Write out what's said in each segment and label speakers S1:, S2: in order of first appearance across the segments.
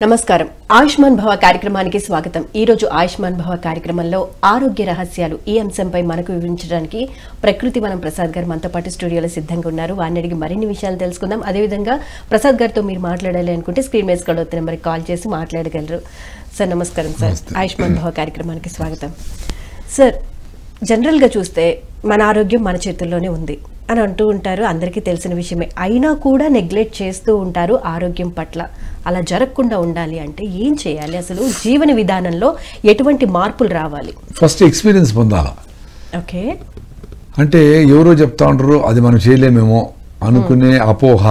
S1: నమస్కారం. ఆయుష్మాన్ భవ కార్యక్రమానికి స్వాగతం. ఈ రోజు ఆయుష్మాన్ భవ కార్యక్రమంలో ఆరోగ్య రహస్యాలు ఈ అంశంపై మనకు వివరించడానికి ప్రకృతి వనం ప్రసాద్ గారు మనతో పాటు స్టూడియోలో సిద్ధంగా ఉన్నారు. వారిని అడిగి మరిన్ని విషయాలు తెలుసుకుందాం. అదేవిధంగా ప్రసాద్ గారితో మీరు మాట్లాడాలి అనుకుంటే స్క్రీన్ మీద స్క్రోల్ అవుతున్న నెంబర్కి కాల్ చేసి మాట్లాడగలరు. సార్ నమస్కారం సార్. ఆయుష్మాన్ భవ కార్యక్రమానికి స్వాగతం. సార్, జనరల్గా చూస్తే మన ఆరోగ్యం మన చేతుల్లోనే ఉంది అని అంటూ ఉంటారు, అందరికీ తెలిసిన విషయమే. అయినా కూడా నెగ్లెక్ట్ చేస్తూ ఉంటారు ఆరోగ్యం పట్ల. అలా జరగకుండా ఉండాలి అంటే ఏం చేయాలి? అసలు జీవన విధానంలో ఎటువంటి మార్పులు రావాలి?
S2: ఫస్ట్ ఎక్స్పీరియన్స్ పొందాలా.
S1: ఓకే,
S2: అంటే ఎవరో చెప్తా ఉంటారు అది మనం చేయలేమేమో అనుకునే అపోహ,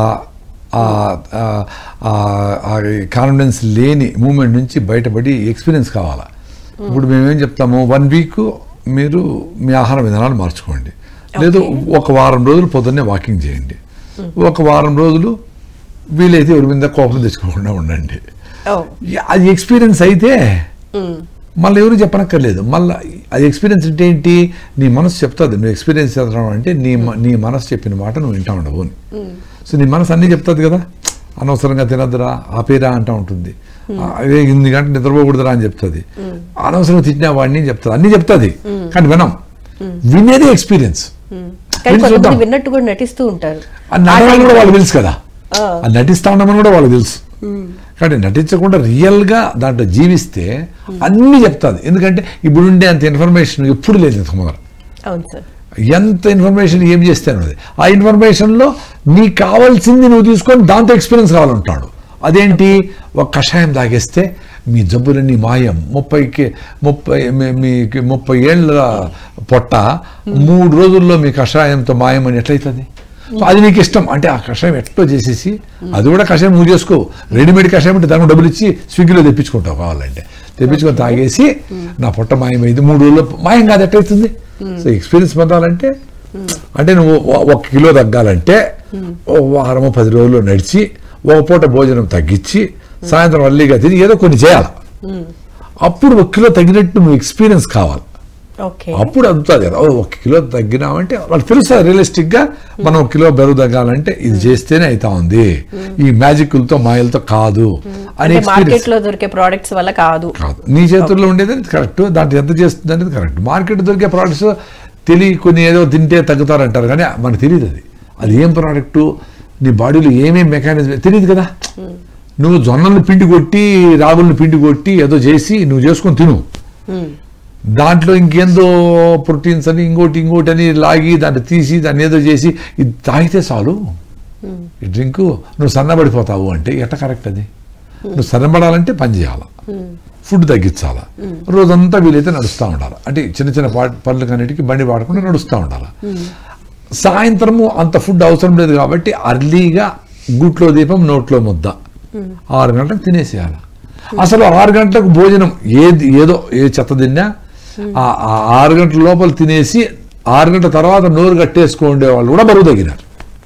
S2: కాన్ఫిడెన్స్ లేని మూమెంట్ నుంచి బయటపడి ఎక్స్పీరియన్స్ కావాలా. ఇప్పుడు మేమేం చెప్తాము, 1 వీక్ మీరు మీ ఆహార విధానాలు మార్చుకోండి, లేదు ఒక వారం రోజులు పొద్దున్నే వాకింగ్ చేయండి, ఒక వారం రోజులు వీలైతే ఎవరి మీద కోపం తెచ్చుకోకుండా ఉండండి. అది ఎక్స్పీరియన్స్ అయితే మళ్ళీ ఎవరు చెప్పనక్కర్లేదు. మళ్ళీ అది ఎక్స్పీరియన్స్ అంటే ఏంటి, నీ మనసు చెప్తుంది. నువ్వు ఎక్స్పీరియన్స్ చేద్దాం అంటే నీ మనసు చెప్పిన మాట నువ్వు వింటా ఉండవు. సో నీ మనసు అన్నీ చెప్తుంది కదా, అనవసరంగా తినద్దురా ఆపేరా అంటూ ఉంటుంది, 8 గంటలు నిద్రపోకూడదురా అని చెప్తుంది, అనవసరంగా తిట్టినా వాడిని చెప్తుంది, అన్నీ చెప్తుంది. కానీ వినేది ఎక్స్పీరియన్స్.
S1: విన్నట్టు కూడా నటిస్తూ ఉంటారు.
S2: నడవడం కూడా వాళ్ళకి తెలుసు కదా, అది నటిస్తా ఉండమని కూడా వాళ్ళకి తెలుసు. కాబట్టి నటించకుండా రియల్గా దాంట్లో జీవిస్తే అన్నీ చెప్తుంది. ఎందుకంటే ఇప్పుడుండే అంత ఇన్ఫర్మేషన్ ఎప్పుడు లేదు ఇంత ముందర. ఎంత ఇన్ఫర్మేషన్ ఏం చేస్తే అన్నది, ఆ ఇన్ఫర్మేషన్లో నీకు కావాల్సింది నువ్వు తీసుకొని దాంతో ఎక్స్పీరియన్స్ కావాలంటాడు. అదేంటి, ఒక కషాయం తాగేస్తే మీ జబ్బులన్నీ మాయం, 30 ఏళ్ళ పొట్ట 3 రోజుల్లో మీ కషాయంతో మాయం అని ఎట్లయితుంది? అది నీకు ఇష్టం అంటే ఆ కషాయం ఎట్లో చేసేసి, అది కూడా కషాయం నువ్వు చేసుకో, రెడీమేడ్ కషాయం అంటే దానికి డబ్బులు ఇచ్చి స్విగ్గీలో తెప్పించుకుంటావు, కావాలంటే తెప్పించుకొని తాగేసి నా పొట్ట మాయమైంది 3 రోజుల్లో మాయం కాదు ఎట్లయితుంది? సో ఎక్స్పీరియన్స్ పొందాలంటే, అంటే నువ్వు 1 కిలో తగ్గాలంటే వారము 10 రోజుల్లో నడిచి, ఒక పూట భోజనం తగ్గించి, సాయంత్రం అల్లీగా తిని ఏదో కొన్ని చేయాలి. అప్పుడు 1 కిలో తగ్గినట్టు నువ్వు ఎక్స్పీరియన్స్ కావాలి. అప్పుడు అందుతుంది కదా, 1 కిలో తగ్గినామంటే వాళ్ళకి తెలుస్తుంది రియలిస్టిక్గా మనం 1 కిలో బరువు తగ్గాలంటే ఇది చేస్తేనే అవుతా ఉంది, ఈ మ్యాజిక్లతో మాయలతో కాదు అని.
S1: మార్కెట్లో దొరికే ప్రోడక్ట్స్ వల్ల కాదు,
S2: నీ చేతుల్లో ఉండేది కరెక్ట్, దాంట్లో ఎంత చేస్తుంది అనేది కరెక్ట్. మార్కెట్ దొరికే ప్రోడక్ట్స్ కొన్ని ఏదో తింటే తగ్గుతారంటారు, కానీ మనకు తెలియదు అది ఏం ప్రోడక్టు, నీ బాడీలో ఏమేమి మెకానిజం తెలియదు కదా. నువ్వు జొన్నలను పిండి కొట్టి రాగులను పిండి కొట్టి ఏదో చేసి నువ్వు చేసుకొని తిను, దాంట్లో ఇంకేందో ప్రోటీన్స్ అని ఇంకోటి అని లాగి దాన్ని తీసి దాన్ని ఏదో చేసి ఇది తాగితే చాలు ఈ డ్రింక్ నువ్వు సన్నబడిపోతావు అంటే ఎట్ట కరెక్ట్? అది నువ్వు సన్నబడాలంటే పని చేయాలా, ఫుడ్ తగ్గించాలా, రోజంతా వీలైతే నడుస్తూ ఉండాలి. అంటే చిన్న పనులు కన్నిటికి బండి వాడకుండా నడుస్తూ ఉండాలి. సాయంత్రము అంత ఫుడ్ అవసరం లేదు కాబట్టి అర్లీగా గుట్లో దీపం నోట్లో ముద్ద 6 గంటలకు తినేసేయాలి. అసలు 6 గంటలకు భోజనం ఏదో ఏ చెత్త తిన్నా 6 గంటల లోపల తినేసి 6 గంటల తర్వాత నోరు కట్టేసుకోండే వాళ్ళు కూడా బరువు తగ్గినారు,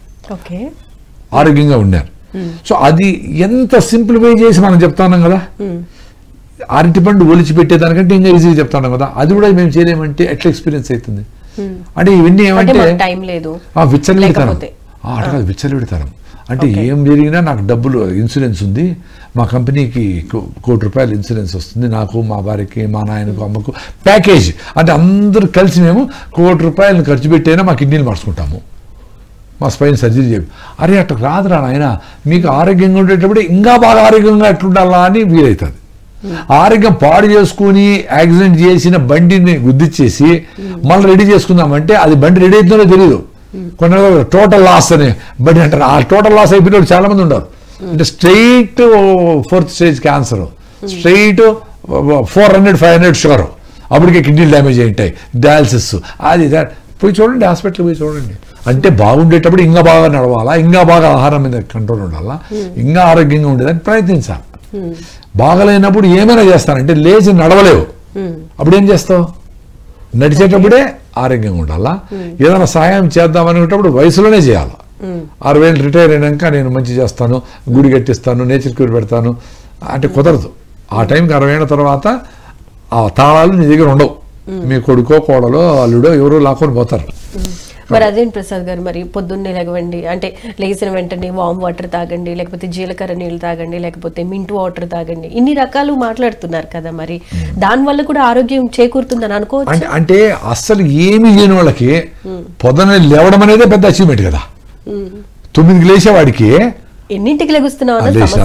S2: ఆరోగ్యంగా ఉన్నారు. సో అది ఎంత సింప్లిఫై చేసి మనం చెప్తాం కదా, అరటిపండు ఒలిచి పెట్టేదానికంటే ఇంకా ఈజీగా చెప్తాం కదా, అది కూడా మేము చేయలేమంటే ఎట్లా ఎక్స్పీరియన్స్ అవుతుంది? అంటే ఇవన్నీ ఏమంటే విచ్చలవిడితనం, విచ్చలవిడితనం. అంటే ఏం జరిగినా నాకు డబ్బులు ఇన్సూరెన్స్ ఉంది, మా కంపెనీకి ₹1 కోటి ఇన్సూరెన్స్ వస్తుంది, నాకు మా భార్యకి మా నాయనకు అమ్మకు ప్యాకేజ్. అంటే అందరూ కలిసి మేము ₹1 కోటి ఖర్చు పెట్టైనా మా కిడ్నీలు మార్చుకుంటాము, మా స్పైన్ సర్జరీ చెప్పి. అరే అట్లా రాదురా నాయన, మీకు ఆరోగ్యంగా ఉండేటప్పుడు ఇంకా బాగా ఆరోగ్యంగా ఎట్లుండాలా అని వీలవుతుంది. ఆరోగ్యం పాడు చేసుకుని యాక్సిడెంట్ చేసిన బండిని గుద్దిచ్చేసి మళ్ళీ రెడీ చేసుకుందామంటే అది బండి రెడీ అవుతుందో తెలియదు. కొన్ని టోటల్ లాస్ అని బండి అంటారు, ఆ టోటల్ లాస్ అయిపోయిన చాలా మంది ఉంటారు. అంటే straight 4th stage cancer, straight 400-500 sugar, అప్పటికే కిడ్నీ డ్యామేజ్ అయింటాయి, డయాలసిస్, అది పోయి చూడండి, హాస్పిటల్ పోయి చూడండి. అంటే బాగుండేటప్పుడు ఇంకా బాగా నడవాలా, ఇంకా బాగా ఆహారం మీద కంట్రోల్ ఉండాలా, ఇంకా ఆరోగ్యంగా ఉండేదని ప్రయత్నించాలి. బాగలేనప్పుడు ఏమైనా చేస్తానంటే లేచి నడవలేవు, అప్పుడు ఏం చేస్తావు? నడిచేటప్పుడే ఆరోగ్యంగా ఉండాలా. ఏదైనా సాయం చేద్దాం అనుకునేటప్పుడు వయసులోనే చేయాలి. 60 ఏళ్ళు రిటైర్ అయినాక నేను మంచి చేస్తాను, గుడి కట్టిస్తాను, నేచర్ క్యూర్ పెడతాను అంటే కుదరదు. ఆ టైంకి 60 ఏళ్ళ తర్వాత ఆ తాళాలు నీ దగ్గర ఉండవు, మీ కొడుకో కోడలో అల్లుడో ఎవరో లాక్కొని పోతారు.
S1: మరి అదేంటి ప్రసాద్ గారు, మరి పొద్దున్నే లేవండి అంటే లేచిన వెంటనే వామ్ వాటర్ తాగండి, లేకపోతే జీలకర్ర నీళ్ళు తాగండి, లేకపోతే మింట్ వాటర్ తాగండి, ఇన్ని రకాలు మాట్లాడుతున్నారు కదా, మరి దానివల్ల కూడా ఆరోగ్యం చేకూరుతుందని అనుకోవచ్చు.
S2: అంటే అస్సలు ఏమి లేని వాళ్ళకి పొద్దున్న లేవడం అనేది పెద్ద అచీవ్మెంట్ కదా. 9కి లేచేవాడికి
S1: ఎన్నింటికి లెగుస్తున్నావు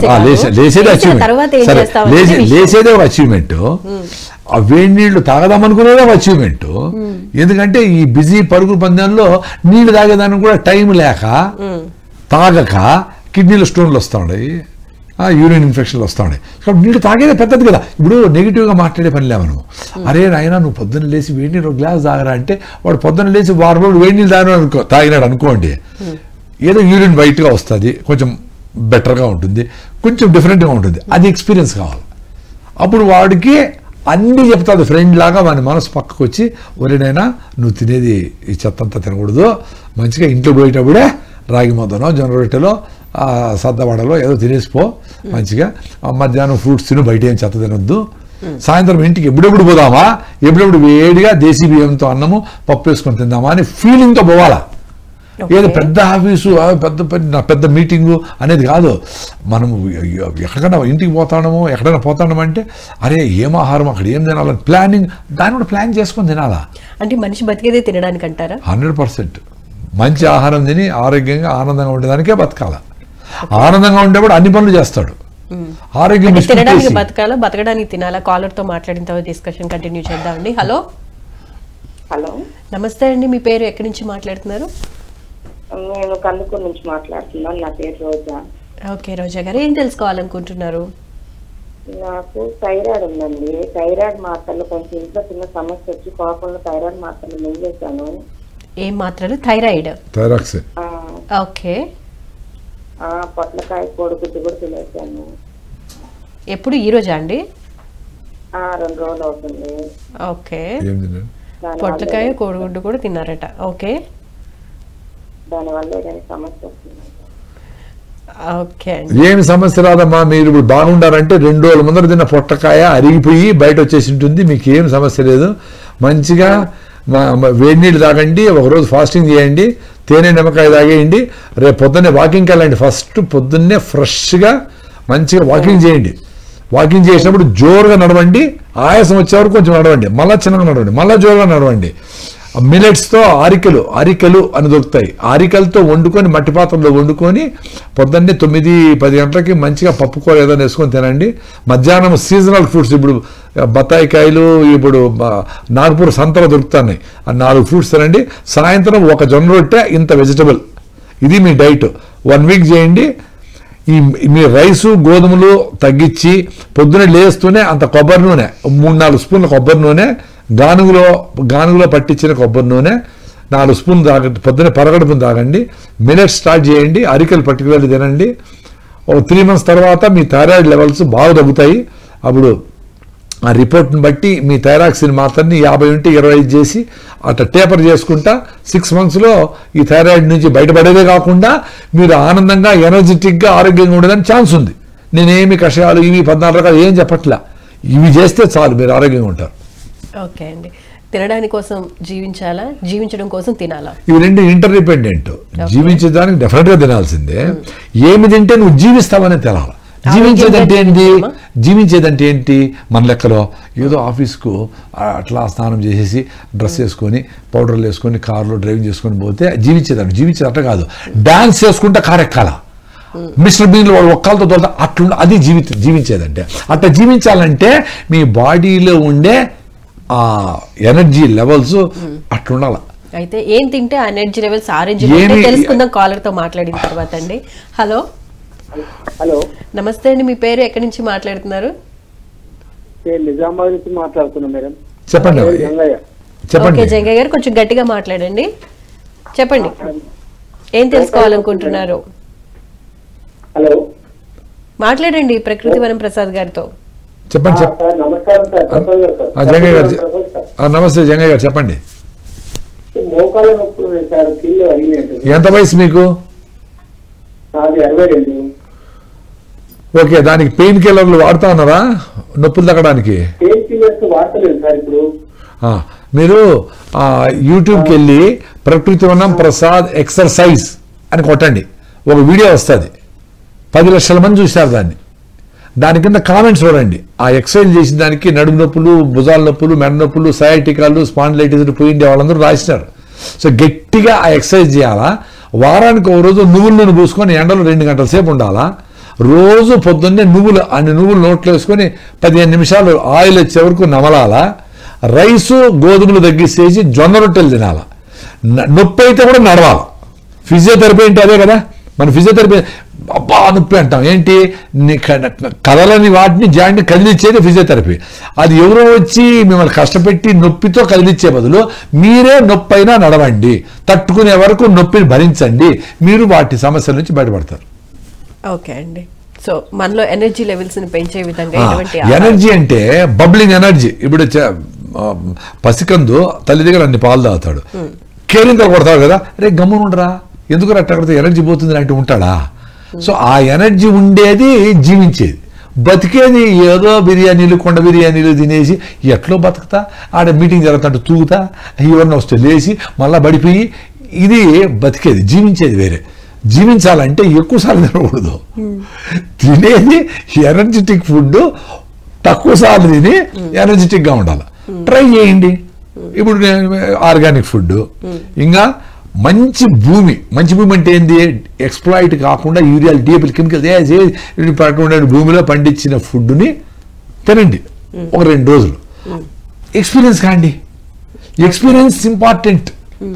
S2: లేచేదే ఒక అచీవ్మెంట్, ఆ వేడి నీళ్లు తాగదామనుకునేదే ఒక అచీవ్మెంట్. ఎందుకంటే ఈ బిజీ పరుగు పందెంలో నీళ్లు తాగేదానికి కూడా టైం లేక తాగక కిడ్నీలో స్టోన్లు వస్తూ ఉన్నాయి, యూరిన్ ఇన్ఫెక్షన్లు వస్తూ ఉన్నాయి. కాబట్టి నీళ్ళు తాగేదే పెద్దది కదా. ఇప్పుడు నెగిటివ్గా మాట్లాడే పని లేవు నువ్వు. అరే నాయన నువ్వు పొద్దున్న లేచి వేడి నీళ్ళు ఒక గ్లాస్ తాగరా అంటే వాడు పొద్దున్న లేచి వారం రోజులు వేడి నీళ్ళు తాగినాడు అనుకోండి, ఏదో యూరిన్ వైట్గా వస్తుంది, కొంచెం బెటర్గా ఉంటుంది, కొంచెం డిఫరెంట్గా ఉంటుంది. అది ఎక్స్పీరియన్స్ కావాలి. అప్పుడు వాడికి అన్నీ చెప్తాది ఫ్రెండ్ లాగా. వాడి మనసు పక్కకు వచ్చి ఒరేనైనా నువ్వు తినేది ఈ చెత్తంతా తినకూడదు, మంచిగా ఇంట్లో పోయేటప్పుడే రాగి ముద్దనో జొన్న రొట్టెలో సద్దవాడలో ఏదో తినేసిపో, మంచిగా మధ్యాహ్నం ఫ్రూట్స్ తిను, బయట ఏం చెత్త తినొద్దు, సాయంత్రం ఇంటికి ఎప్పుడెప్పుడు పోదామా, ఎప్పుడెప్పుడు వేడిగా దేశీ బియ్యంతో అన్నము పప్పు వేసుకొని తిందామా అని ఫీలింగ్తో పోవాలా. ఏదో పెద్ద ఆఫీసు పెద్ద మీటింగు అనేది కాదు. మనము ఎక్కడికైనా ఇంటికి పోతాడమో ఎక్కడైనా పోతాడమంటే అరే ఏం ఆహారం అక్కడ ఏం తినాలని ప్లానింగ్, దాన్ని కూడా ప్లాన్ చేసుకొని తినాలా.
S1: అంటే మనిషి బతికేదే తినడానికి అంటారా?
S2: 100% మంచి ఆహారం తిని ఆరోగ్యంగా ఆనందంగా ఉండేదానికే బతకాల. ఆనందంగా ఉండేవాడు అన్ని పనులు చేస్తాడు. ఆరోగ్యం
S1: తినడానికి బతకాలా, బతకడానికి తినాలా? కాలర్ తో మాట్లాడిన తర్వాత డిస్కషన్ కంటిన్యూ చేద్దామండి. హలో
S3: హలో
S1: నమస్తే అండి, మీ పేరు ఎక్కడి నుంచి మాట్లాడుతున్నారు?
S3: నేను కందుకూరు నుంచి మాట్లాడుతున్నాను. నా పేరు రోజా.
S1: ఓకే రోజా గారు, ఏం తెలుసుకోవాలనుకుంటున్నారు?
S3: నాకు థైరాయిడ్ ఉందండి. థైరాయిడ్ మాత్రలు కొంచెం ఇంట్లో చిన్న సమస్య వచ్చి కోపంలో థైరాయిడ్ మాత్రలు మింగేశాను.
S1: ఏం మాత్రలు? థైరాయిడ్. ఓకే.
S3: పొట్లకాయ కోడిగుడ్డు కూడా తినేసాను.
S1: ఎప్పుడు ఈ రోజా అండి?
S3: 2 రోజులు అవుతుంది.
S1: ఓకే, పొట్లకాయ కోడిగుడ్డు కూడా తిన్నారట. ఓకే,
S3: దానివల్ల ఏదైనా సమస్య వస్తుంది?
S2: ఏమి సమస్య రాదమ్మా. మీరు ఇప్పుడు బాగుండారంటే 2 రోజుల ముందర తిన్న పొట్టకాయ అరిగిపోయి బయట వచ్చేసి ఉంటుంది, మీకు ఏం సమస్య లేదు. మంచిగా వేడి నీళ్ళు తాగండి, ఒకరోజు ఫాస్టింగ్ చేయండి, తేనె నిమ్మకాయ తాగేయండి. రేపు పొద్దున్నే వాకింగ్కి వెళ్ళండి. ఫస్ట్ పొద్దున్నే ఫ్రెష్గా మంచిగా వాకింగ్ చేయండి. వాకింగ్ చేసినప్పుడు జోరుగా నడవండి, ఆయాసం వచ్చేవరకు కొంచెం నడవండి, మళ్ళీ చిన్నగా నడవండి, మళ్ళీ జోరుగా నడవండి. మిల్లెట్స్తో అరికెలు అని దొరుకుతాయి. అరికెలతో వండుకొని మట్టి పాత్రలో వండుకొని పొద్దున్నే 9-10 గంటలకి మంచిగా పప్పుకూర ఏదైనా వేసుకొని తినండి. మధ్యాహ్నం సీజనల్ ఫ్రూట్స్, ఇప్పుడు బత్తాయికాయలు, ఇప్పుడు నాగపూర్ సంతలో దొరుకుతున్నాయి, ఆ 4 ఫ్రూట్స్ తినండి. సాయంత్రం ఒక జొన్న రొట్టె, ఇంత వెజిటబుల్. ఇది మీ డైట్ 1 వీక్ చేయండి. మీ రైసు గోధుమలు తగ్గించి పొద్దున లేస్తూనే అంత కొబ్బరి నూనె, 3-4 స్పూన్ల కొబ్బరి నూనె, గానుగులో పట్టించిన కొబ్బరి నూనె 4 స్పూన్లు తాగండి. పొద్దున్నే పరగడుపుని తాగండి. మిల్లెట్స్ స్టార్ట్ చేయండి, అరికెలు పర్టికులర్లీ తినండి. ఒక 3 months తర్వాత మీ థైరాయిడ్ లెవెల్స్ బాగా తగ్గుతాయి. అప్పుడు ఆ రిపోర్ట్ని బట్టి మీ థైరాక్సిన్ మాత్రాన్ని 50 ఉంటే 25 చేసి అట్లా టేపర్ చేసుకుంటా 6 monthsలో ఈ థైరాయిడ్ నుంచి బయటపడేదే కాకుండా మీరు ఆనందంగా ఎనర్జెటిక్గా ఆరోగ్యంగా ఉండేదానికి ఛాన్స్ ఉంది. నేనేమి కషాయాలు ఇవి 14 రకాలు ఏం చెప్పట్లా, ఇవి చేస్తే చాలు మీరు ఆరోగ్యంగా ఉంటారు.
S1: ఓకే అండి, తినడానికి కోసం జీవించాలా, జీవించడం కోసం తినాలా?
S2: ఇవి 2 ఇంటర్డిపెండెంట్. జీవించడానికి డెఫినెట్గా తినాల్సిందే. ఏమి తింటే నువ్వు జీవిస్తావనే తెలాలి. జీవించేదంటే ఏంటి? మన లెక్కలో ఏదో ఆఫీస్కు అట్లా స్నానం చేసేసి డ్రెస్ వేసుకొని పౌడర్లు వేసుకొని కారులో డ్రైవింగ్ చేసుకొని పోతే జీవించేదట కాదు. డాన్స్ చేసుకుంటే కారు ఎక్కాల, మిస్టర్ బీన్లో వాడు ఒక్కలతో తోలుతా, అట్లా అది జీవించేదంటే. అట్లా జీవించాలంటే మీ బాడీలో ఉండే ఆ ఎనర్జీ లెవెల్స్ అట్లుండాల.
S1: అయితే ఏం తింటే ఆ ఎనర్జీ లెవెల్స్ ఆరెంజ్ తెలుసుకుందాం కాలర్ తో మాట్లాడిన తర్వాత అండి. హలో
S3: హలో
S1: నమస్తే అండి, మీ పేరు ఎక్కడి నుంచి మాట్లాడుతున్నారు?
S3: నిజామాబాద్ నుంచి మాట్లాడుతున్నా మేడం.
S2: చెప్పండి.
S1: ఓకే జంగయ్య గారు, కొంచెం గట్టిగా మాట్లాడండి. చెప్పండి, ఏం తెలుసుకోవాలనుకుంటున్నారు?
S3: హలో
S1: మాట్లాడండి ప్రకృతి వనం ప్రసాద్ గారితో.
S2: చెప్పండి. జంగయ్య గారు నమస్తే. జంగయ్య గారు చెప్పండి. ఎంత వయసు మీకు? ఓకే, దానికి పెయిన్ కిల్లర్లు వాడుతా ఉన్నారా నొప్పులు తగ్గడానికి? మీరు యూట్యూబ్కి వెళ్ళి ప్రకృతి వనం ప్రసాద్ ఎక్సర్సైజ్ అని కొట్టండి, ఒక వీడియో వస్తుంది. 10 లక్షల మంది చూశారు దాన్ని. దాని కింద కామెంట్స్ చూడండి. ఆ ఎక్సర్సైజ్ చేసిన దానికి నడుము నొప్పులు, భుజాల నొప్పులు, మెడ నొప్పులు, సయాటికాలు, స్పాండిలైటిస్ పోయిండే వాళ్ళందరూ రాసినారు. సో గట్టిగా ఆ ఎక్సర్సైజ్ చేయాలా. వారానికి ఒక రోజు నువ్వుల నూనె పూసుకొని ఎండలో 2 గంటల సేపు ఉండాలా. రోజు పొద్దున్నే అన్ని నువ్వులు నోట్లో వేసుకొని 15 నిమిషాలు ఆయిల్ వచ్చే వరకు నమలాలా. రైసు గోధుమలు తగ్గిసేసి జొన్న రొట్టెలు తినాలా. నొప్పి అయితే కూడా నడవాలి. ఫిజియోథెరపీ అంటే అదే కదా. మన ఫిజియోథెరపీ అబ్బా నొప్పి అంటాం, ఏంటి కదలని వాటిని జాయింట్ని కదిలిచ్చేది ఫిజియోథెరపీ. అది ఎవరో వచ్చి మిమ్మల్ని కష్టపెట్టి నొప్పితో కదిలిచ్చే బదులు మీరే నొప్పి అయినా నడవండి, తట్టుకునే వరకు నొప్పిని భరించండి, మీరు వాటి సమస్యల నుంచి బయటపడతారు.
S1: ఓకే అండి. సో మనలో ఎనర్జీ లెవెల్స్ ని పెంచే విధంగా
S2: ఎనర్జీ అంటే బబ్లింగ్ ఎనర్జీ. ఇప్పుడు పసికందు తల్లి దగ్గర అన్ని పాలు తాగుతాడు, కేరింతలు కొడతాడు కదా, రే గమ్మున ఉండరా, ఎందుకు అట్లా ఎనర్జీ పోతుంది అంటే ఉంటాడా? సో ఆ ఎనర్జీ ఉండేది జీవించేది. బతికేది ఏదో బిర్యానీలు, కొండ బిర్యానీలు తినేసి ఎట్లో బతుకుతా, ఆడ మీటింగ్ జరుగుతుంటే తూగుతా, ఎవరిని వస్తే లేచి మళ్ళీ పడిపోయి, ఇది బతికేది. జీవించేది వేరే. జీవించాలంటే ఎక్కువసార్లు తినకూడదు. తినేది ఎనర్జెటిక్ ఫుడ్ తక్కువ సార్లు తిని ఎనర్జెటిక్గా ఉండాలి. ట్రై చేయండి. ఇప్పుడు ఆర్గానిక్ ఫుడ్, ఇంకా మంచి భూమి. మంచి భూమి అంటే ఏంది? ఎక్స్ప్లాయిట్ కాకుండా యూరియాలు, డిఏపీలు, కెమికల్స్ భూమిలో పండించిన ఫుడ్ని తినండి ఒక 2 రోజులు. ఎక్స్పీరియన్స్ కాండి. Experience important.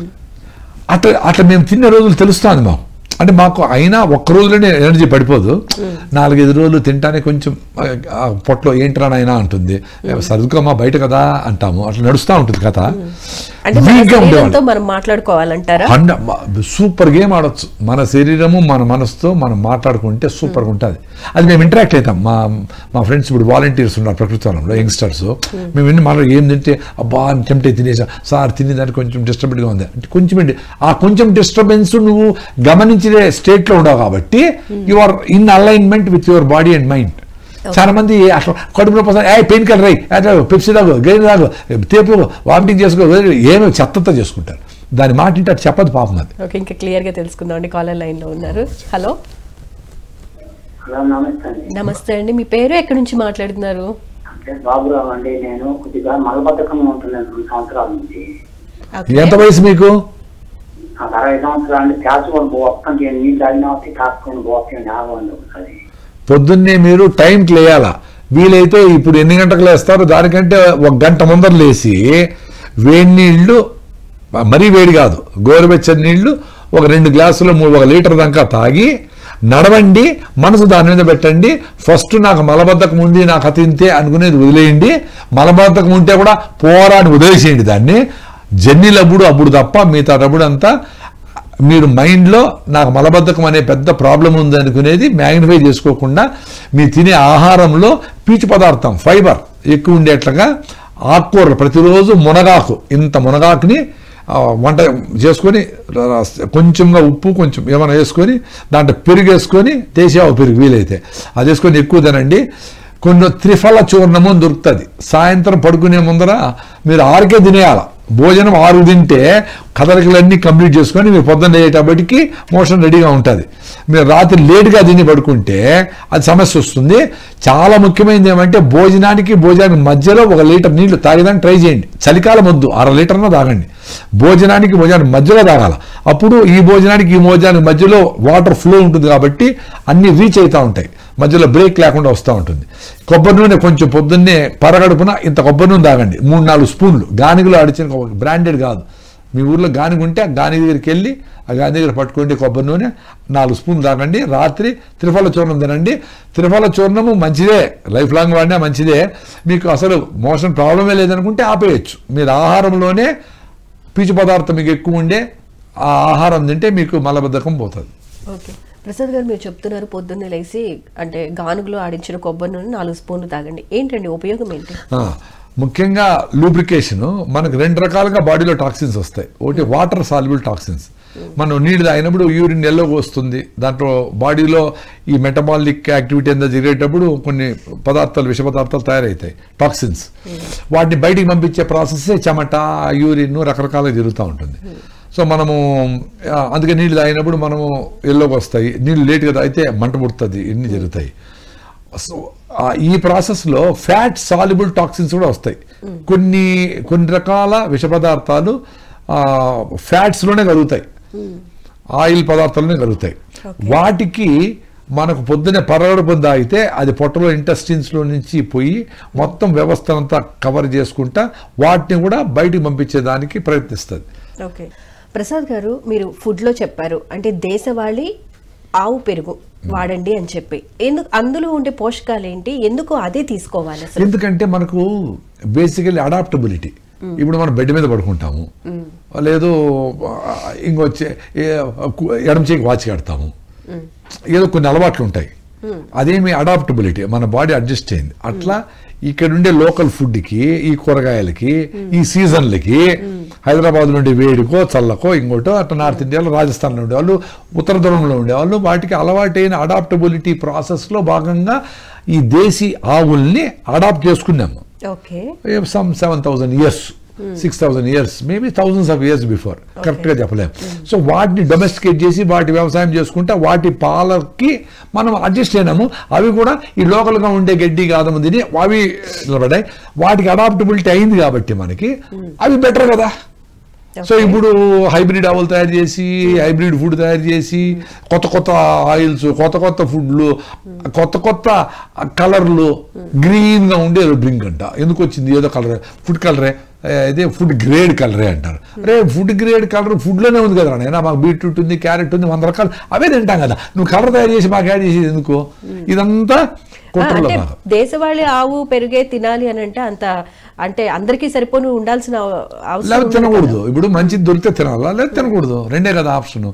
S2: అట్లా మేము తిన్న రోజులు తెలుస్తుంది మాకు. అంటే మాకు అయినా ఒక్క రోజులోనే ఎనర్జీ పడిపోదు. 4-5 రోజులు తింటానే కొంచెం పొట్టలో ఏంట్రానైనా అంటుంది, సర్దుకోమా బయట కదా అంటాము, అట్లా నడుస్తూ ఉంటుంది కథ.
S1: మనం మాట్లాడుకోవాలంటారా?
S2: సూపర్ గేమ్ ఆడొచ్చు. మన శరీరము మన మనసుతో మనం మాట్లాడుకుంటే సూపర్గా ఉంటుంది. అది మేము ఇంటరాక్ట్ అవుతాం. మా ఫ్రెండ్స్ ఇప్పుడు వాలంటీర్స్ ఉన్నారు ప్రకృతి వనంలో, యంగ్స్టర్స్. మేము ఎన్ని మాట్లాడు ఏం తింటే అబ్బా టెంప్ట్ అయి తినేసా సార్, తినేదానికి కొంచెం డిస్టర్బెంట్గా ఉంది అంటే కొంచెం డిస్టర్బెన్స్ నువ్వు గమనించే స్టేట్లో ఉండవు కాబట్టి you are in alignment with your body and mind. చాలా మంది అట్లా కడుపులో పెయిన్ కిల్లర్ రై, పెప్సీ తాగు, గైన్ తాగు, తేపు, వామిటింగ్ చేసుకో, ఏమో చెత్తతో చేసుకుంటారు. దాని మాట ఇంటే అటు చెప్పదు పాపం. అది
S1: ఓకే, ఇంకా క్లియర్ గా తెలుసుకుందాం అండి. కాలర్ లైన్ లో ఉన్నారు. హలో నమస్తే అండి, మీ పేరు, ఎక్కడి నుంచి మాట్లాడుతున్నారు?
S4: బాబురావు అండి. నేను కొద్దిగా మలబద్ధకం ఉంటున్నాను 2 సంవత్సరాల నుంచి.
S2: ఎంత వయసు మీకు?
S4: 60 సంవత్సరాలు. కాచుకొని పోతాను, నీళ్ళు తాగిన కాచుకొని పోతాను ఒకసారి.
S2: పొద్దున్నే మీరు టైంకి లేయాలా. వీలైతే ఇప్పుడు ఎన్ని గంటలకు లేస్తారో దానికంటే 1 గంట ముందర లేచి వేడి నీళ్లు, మరీ వేడి కాదు, గోరువెచ్చని నీళ్లు ఒక 2 గ్లాసులు 1 లీటర్ దాకా తాగి నడవండి. మనసు దాని మీద పెట్టండి. ఫస్ట్ నాకు మలబద్ధకం ఉంది, నాకు అతింతే అనుకునేది వదిలేయండి. మలబద్ధకం ఉంటే కూడా పోరాని వదిలేసేయండి దాన్ని. జర్నీలప్పుడు అప్పుడు తప్ప మిగతా డబ్బుడు అంతా మీరు మైండ్లో నాకు మలబద్ధకం అనే పెద్ద ప్రాబ్లం ఉంది అనుకునేది మ్యాగ్నిఫై చేసుకోకుండా మీరు తినే ఆహారంలో పీచు పదార్థం, ఫైబర్ ఎక్కువ ఉండేట్లుగా ఆకుకూరలు ప్రతిరోజు మునగాకు, ఇంత మునగాకుని వంట చేసుకొని కొంచెంగా ఉప్పు కొంచెం ఏమైనా వేసుకొని దాంట్లో పెరుగు వేసుకొని, దేశీయావు పెరుగు వీలైతే అది వేసుకొని ఎక్కువ తినండి. కొన్ని త్రిఫల చూర్ణము దొరుకుతుంది. సాయంత్రం పడుకునే ముందర మీరు 6కే తినేయాల. భోజనం 6 తింటే కదలికలన్నీ కంప్లీట్ చేసుకొని మీరు పొద్దున్న అయ్యేటప్పటికి మోషన్ రెడీగా ఉంటుంది. మీరు రాత్రి లేటుగా తిని పడుకుంటే అది సమస్య వస్తుంది. చాలా ముఖ్యమైనది ఏమంటే భోజనానికి మధ్యలో 1 లీటర్ నీళ్లు తాగడానికి ట్రై చేయండి. చలికాలం వద్దు, 1/2 లీటర్న తాగండి. భోజనానికి మధ్యలో తాగాల. అప్పుడు ఈ భోజనానికి మధ్యలో వాటర్ ఫ్లో ఉంటుంది కాబట్టి అన్ని రీచ్ అవుతూ ఉంటాయి, మధ్యలో బ్రేక్ లేకుండా వస్తూ ఉంటుంది. కొబ్బరి నూనె కొంచెం పొద్దున్నే పరగడుపున ఇంత కొబ్బరి నూనె తాగండి, 3-4 స్పూన్లు. గానిగలో అడిచిన బ్రాండెడ్ కాదు, మీ ఊర్లో గానిగ ఉంటే ఆ గాని దగ్గరికి వెళ్ళి ఆ గాని దగ్గర పట్టుకోండి, కొబ్బరి నూనె 4 స్పూన్లు తాగండి. రాత్రి త్రిఫల చూర్ణం తినండి. త్రిఫల చూర్ణము మంచిదే, లైఫ్ లాంగ్ వాడినా మంచిదే. మీకు అసలు మోషన్ ప్రాబ్లమే లేదనుకుంటే ఆపేయచ్చు. మీరు ఆహారంలోనే పీచు పదార్థం మీకు ఎక్కువ ఉండే ఆ ఆహారం తింటే మీకు మలబద్ధకం పోతుంది.
S1: ఓకే ప్రసాద్ గారు, మీరు చెప్తున్నారు పొద్దున్నే లేచి అంటే గానుగులో ఆడించిన కొబ్బరి నూనె 4 స్పూన్లు తాగండి. ఏంటండి ఉపయోగం ఏంటి?
S2: ముఖ్యంగా లూబ్రికేషన్ మనకు 2 రకాలుగా బాడీలో టాక్సిన్స్ వస్తాయి. ఒకటి వాటర్ సాల్యుబుల్ టాక్సిన్స్, మనం నీళ్ళు తాగినప్పుడు యూరిన్ ఎల్లోకి వస్తుంది, దాంట్లో బాడీలో ఈ మెటబాలిక్ యాక్టివిటీ అంతా జరిగేటప్పుడు కొన్ని పదార్థాలు విష పదార్థాలు తయారవుతాయి టాక్సిన్స్. వాటిని బయటికి పంపించే ప్రాసెస్సే చెమట యూరిన్ రకరకాలుగా జరుగుతూ ఉంటుంది. సో మనము అందుకే నీళ్ళు తాగినప్పుడు మనము ఎల్లోకి వస్తాయి, నీళ్ళు లేట్గా తాగితే మంట పుడుతుంది, ఇన్ని జరుగుతాయి. సో ఈ ప్రాసెస్లో ఫ్యాట్ సాల్యుబుల్ టాక్సిన్స్ కూడా వస్తాయి. కొన్ని రకాల విష పదార్థాలు ఫ్యాట్స్లోనే కలుగుతాయి, ఆయిల్ పదార్థాలనే కలుగుతాయి. వాటికి మనకు పొద్దునే పరగడుపు తాగితే అది పొట్టలో ఇంటెస్టిన్స్లో నుంచి పోయి మొత్తం వ్యవస్థ అంతా కవర్ చేసుకుంటా వాటిని కూడా బయటికి పంపించేదానికి ప్రయత్నిస్తుంది.
S1: ఓకే ప్రసాద్ గారు, మీరు ఫుడ్లో చెప్పారు అంటే దేశవాళీ ఆవు పెరుగు వాడండి అని చెప్పి, ఎందుకు అందులో ఉండే పోషకాలు ఏంటి, ఎందుకు అదే తీసుకోవాలి?
S2: ఎందుకంటే మనకు బేసికలీ అడాప్టబిలిటీ. ఇప్పుడు మనం బెడ్ మీద పడుకుంటాము, లేదు ఇంకొచ్చే ఎడమ చేయికి వాచి కడతాము, ఏదో కొన్ని అలవాట్లు ఉంటాయి, అదేమి అడాప్టబిలిటీ, మన బాడీ అడ్జస్ట్ అయింది. అట్లా ఇక్కడ ఉండే లోకల్ ఫుడ్కి, ఈ కూరగాయలకి, ఈ సీజన్లకి, హైదరాబాద్ నుండి వేడికో చల్లకో ఇంకోటో, అట్లా నార్త్ ఇండియాలో రాజస్థాన్లో ఉండేవాళ్ళు, ఉత్తర ధృవంలో ఉండేవాళ్ళు, వాటికి అలవాటైన అడాప్టబిలిటీ ప్రాసెస్లో భాగంగా ఈ దేశీ ఆవుల్ని అడాప్ట్ చేసుకున్నాము. Some 7,000 years, 6,000 years, maybe thousands of years before, కరెక్ట్గా చెప్పలేము. సో వాటిని డొమెస్టికేట్ చేసి వాటి వ్యవసాయం చేసుకుంటే వాటి పాలకి మనం అడ్జస్ట్ అయినాము. అవి కూడా ఈ లోకల్గా ఉండే గడ్డి కాదము తిని అవి నిలబడ్డాయి, వాటికి అడాప్టబిలిటీ అయింది కాబట్టి మనకి అవి బెటర్ కదా. సో ఇప్పుడు హైబ్రిడ్ ఆవులు తయారు చేసి, హైబ్రిడ్ ఫుడ్ తయారు చేసి, కొత్త ఆయిల్స్, కొత్త ఫుడ్లు, కొత్త కలర్లు, గ్రీన్గా ఉండేది డ్రింక్ అంట. ఎందుకు వచ్చింది? ఏదో కలర్, ఫుడ్ కలరే, ఇదే ఫుడ్ గ్రేడ్ కలరే అంటారు. అరే ఫుడ్ గ్రేడ్ కలర్ ఫుడ్లోనే ఉంది కదా నాయనా, మాకు బీట్రూట్ ఉంది, క్యారెట్ ఉంది, 100 రకాలు అవే తింటాం కదా, నువ్వు కలర్ తయారు చేసి మాకు యాడ్ చేసేది ఎందుకు? ఇదంతా
S1: దేశవాళీ ఆవు పెరుగే తినాలి అని అంటే అందరికీ సరిపోను ఉండాల్సిన అవసరం
S2: తినకూడదు. ఇప్పుడు మంచిది దొరికితే తినాలా, లేదా తినకూడదు, రెండే కదా ఆప్షన్.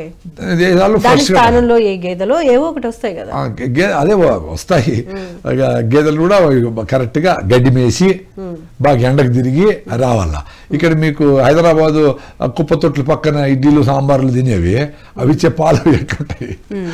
S1: స్థానంలో ఏ గేదెలో ఏవో ఒకటి వస్తాయి కదా,
S2: అదే వస్తాయి. గేదెలు కూడా కరెక్ట్ గా గడ్డి మేసి బాగా ఎండకు తిరిగి రావాలా. ఇక్కడ మీకు హైదరాబాదు కుప్పతొట్ల పక్కన ఇడ్లీలు సాంబార్లు తినేవి, అవి ఇచ్చే పాలు ఎట్లుంటాయి?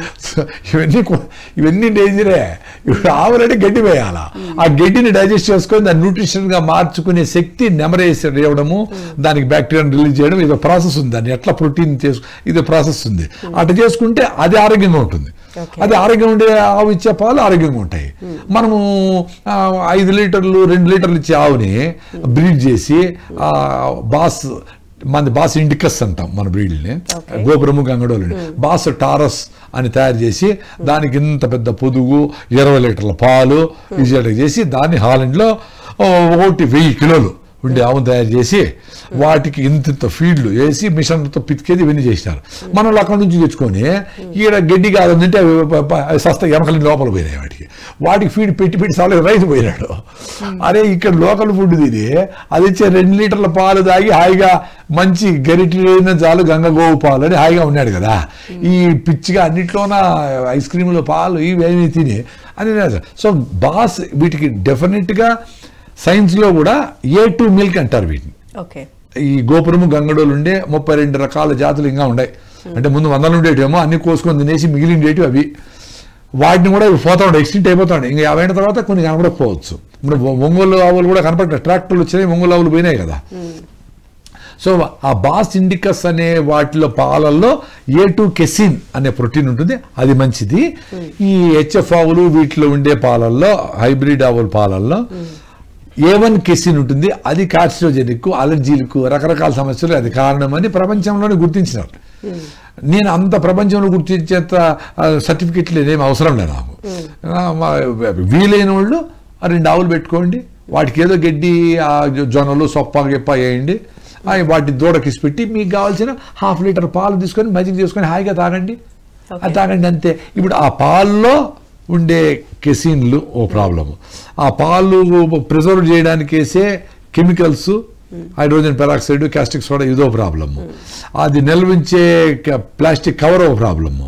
S2: ఇవన్నీ డేంజరే. ఇప్పుడు ఆవులంటే గడ్డి వేయాలా, ఆ గడ్డిని డైజెస్ట్ చేసుకొని దాన్ని న్యూట్రిషన్ గా మార్చుకునే శక్తి నెమరేసి ఇవ్వడము, దానికి బ్యాక్టీరియాని రిలీజ్ చేయడం, ఇదో ప్రాసెస్ ఉంది. దాన్ని ఎట్లా ప్రోటీన్ ఇదో ప్రాసెస్ ఉంది. అట్లా చేసుకుంటే అది ఆరోగ్యంగా ఉంటుంది. అది ఆరోగ్యం ఉండే ఆవు ఇచ్చే పాలు ఆరోగ్యంగా ఉంటాయి. మనము 5 లీటర్లు 2 లీటర్లు ఇచ్చే ఆవుని బ్రీడ్ చేసి బాస్ ఇండికస్ అంటాం మన బ్రీడ్ని, గోపురము గంగడోలని, బాస్ టారస్ అని తయారు చేసి దానికి ఇంత పెద్ద పొదుగు 20 లీటర్ల పాలు ఈజీగా చేసి దాన్ని హాలండ్లో 1000 కిలోలు ఉండే ఆవును తయారు చేసి వాటికి ఇంత ఫీడ్లు వేసి మిషన్తో పితికేది ఇవన్నీ చేసినారు. మనలో అక్కడి నుంచి తెచ్చుకొని ఈడ గడ్డి కాదంటే సస్తా ఎమకలి లోపల పోయినాయి. వాటికి ఫీడ్ పెట్టి సాలే రైతు పోయినాడు. అరే ఇక్కడ లోకల్ ఫుడ్ తిని అది ఇచ్చే 2 లీటర్ల పాలు తాగి హాయిగా మంచి గరిటెలైన చాలు గంగ గోవు పాలు అని హాయిగా ఉన్నాడు కదా. ఈ పిచ్చిగా అన్నిట్లోన ఐస్ క్రీములు పాలు ఇవేమీ తిని అని. సో బాస్ వీటికి డెఫినెట్గా సైన్స్లో కూడా A2 మిల్క్ అంటారు వీటిని. ఈ గోపురము గంగడోలు ఉండే 32 రకాల జాతులు ఇంకా ఉన్నాయి. అంటే ముందు 100 ఉండేటేమో అన్ని కోసుకొని తినేసి మిగిలిండేటివి అవి. వాటిని కూడా పోతా ఉంటాయి, ఎక్స్టెంట్ అయిపోతా ఉంటాయి. ఇంకా 50 తర్వాత కొన్ని కనపడకపోవచ్చు. ఇప్పుడు ఒంగోలు ఆవులు కూడా కనపడతాయి, ట్రాక్టర్లు వచ్చినాయి, ఒంగోలు ఆవులు పోయినాయి కదా. సో ఆ బాస్ ఇండికస్ అనే వాటిలో పాలల్లో A2 కెసిన్ అనే ప్రోటీన్ ఉంటుంది, అది మంచిది. ఈ HF ఆవులు వీటిలో ఉండే పాలల్లో, హైబ్రిడ్ ఆవుల పాలల్లో A1 కెసిన్ ఉంటుంది, అది కార్సినోజెనిక్, అలర్జీలకు, రకరకాల సమస్యలు అది కారణమని ప్రపంచంలోనే గుర్తించినారు. నేను అంత ప్రపంచంలో గుర్తించేంత సర్టిఫికెట్లు ఏమీ అవసరం లేదు నాకు. వీలైన వాళ్ళు 2 ఆవులు పెట్టుకోండి, వాటికి ఏదో గడ్డి జొన్నలు సొప్ప గిప్ప వేయండి, వాటి దూడకిసి పెట్టి మీకు కావాల్సిన 1/2 లీటర్ పాలు తీసుకొని మజ్జిగ చేసుకొని హాయిగా తాగండి, అది తాగండి అంతే. ఇప్పుడు ఆ పాల్లో ఉండే కెసిన్లు ఓ ప్రాబ్లము, ఆ పాలు ప్రిజర్వ్ చేయడానికి వేసే chemicals, hydrogen peroxide, caustic soda, ఇదో ప్రాబ్లము. అది నిల్వించే ప్లాస్టిక్ కవర్ ఓ ప్రాబ్లము.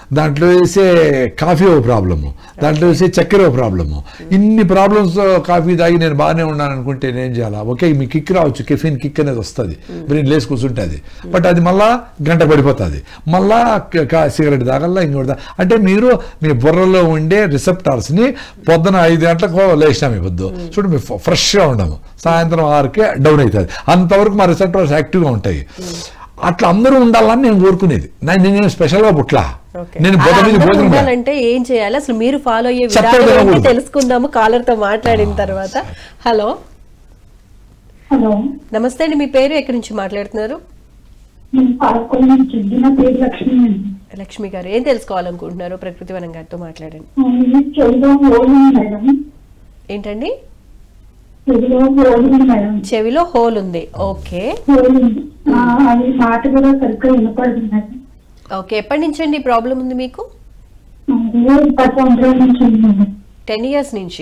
S2: దాంట్లో వేసే కాఫీ ఓ ప్రాబ్లము, దాంట్లో వేసే చక్కెర ఓ ప్రాబ్లము. ఇన్ని ప్రాబ్లమ్స్ కాఫీ తాగి నేను బాగానే ఉన్నాను అనుకుంటే నేను చేయాలా? ఓకే, మీ కిక్ రావచ్చు, కెఫిన్ కిక్ అనేది వస్తుంది, బ్రెయిన్ లేసి కూర్చుంటుంది, బట్ అది మళ్ళా గంట పడిపోతుంది, మళ్ళా సిగరెట్ తాగల్లా, ఇంకోటి అంటే మీరు మీ బుర్రలో ఉండే రిసెప్టార్స్ని పొద్దున 5 గంటలకు లేచినాం ఈ పొద్దు చూడు, మేము ఫ్రెష్గా ఉండము, సాయంత్రం 6కే డౌన్ అవుతుంది, అంతవరకు మా రిసెప్టార్స్ యాక్టివ్గా ఉంటాయి. అట్లా అందరూ ఉండాలని నేను కోరుకునేది. నేను స్పెషల్గా పుట్లా, నేను
S1: ఉండాలంటే ఏం చేయాలి అసలు మీరు ఫాలో అయ్యే విధానం తెలుసుకుందాము కాలర్ తో మాట్లాడిన తర్వాత. హలో
S5: హలో
S1: నమస్తే అండి, మీ పేరు ఎక్కడి నుంచి మాట్లాడుతున్నారు? లక్ష్మి గారు, ఏం తెలుసుకోవాలనుకుంటున్నారు? ప్రకృతి వనం గారితో మాట్లాడండి. ఏంటండి? చెవిలో హోల్ ఉంది. ఓకే ఓకే, ఎప్పటి నుంచి అండి ప్రాబ్లం ఉంది మీకు? 10 years నుంచి.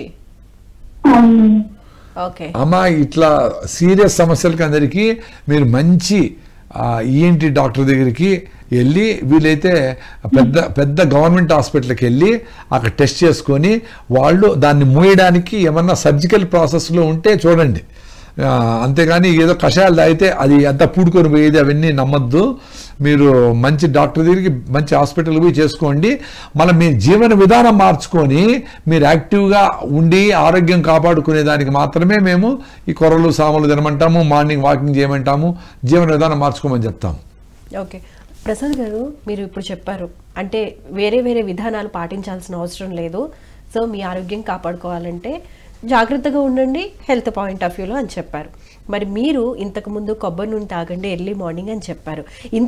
S1: ఓకే
S2: అమ్మా, ఇట్లా సీరియస్ సమస్యలకి అందరికీ మీరు మంచి ఈఎన్టీ డాక్టర్ దగ్గరికి వెళ్ళి, వీలైతే పెద్ద గవర్నమెంట్ హాస్పిటల్కి వెళ్ళి అక్కడ టెస్ట్ చేసుకొని వాళ్ళు దాన్ని మూయడానికి ఏమన్నా సర్జికల్ ప్రాసెస్లో ఉంటే చూడండి. అంతేగాని ఏదో కషాయాలు తాగితే అది అంతా పూడుకొని పోయేది అవన్నీ నమ్మద్దు. మీరు మంచి డాక్టర్ దగ్గరికి మంచి హాస్పిటల్కి పోయి చేసుకోండి. మళ్ళీ మీ జీవన విధానం మార్చుకొని మీరు యాక్టివ్గా ఉండి ఆరోగ్యం కాపాడుకునే దానికి మాత్రమే మేము ఈ కొర్రలు సాములు తినమంటాము, మార్నింగ్ వాకింగ్ చేయమంటాము, జీవన విధానం మార్చుకోమని చెప్తాము.
S1: ఓకే ప్రసాద్ గారు, మీరు ఇప్పుడు చెప్పారు అంటే వేరే వేరే విధానాలు పాటించాల్సిన అవసరం లేదు, సో మీ ఆరోగ్యం కాపాడుకోవాలంటే జాగ్రత్తగా ఉండండి హెల్త్ పాయింట్ ఆఫ్ వ్యూలో అని చెప్పారు. మరి మీరు ఇంతకుముందు కొబ్బరి నూనె తాగండి ఎర్లీ మార్నింగ్ అని చెప్పారు.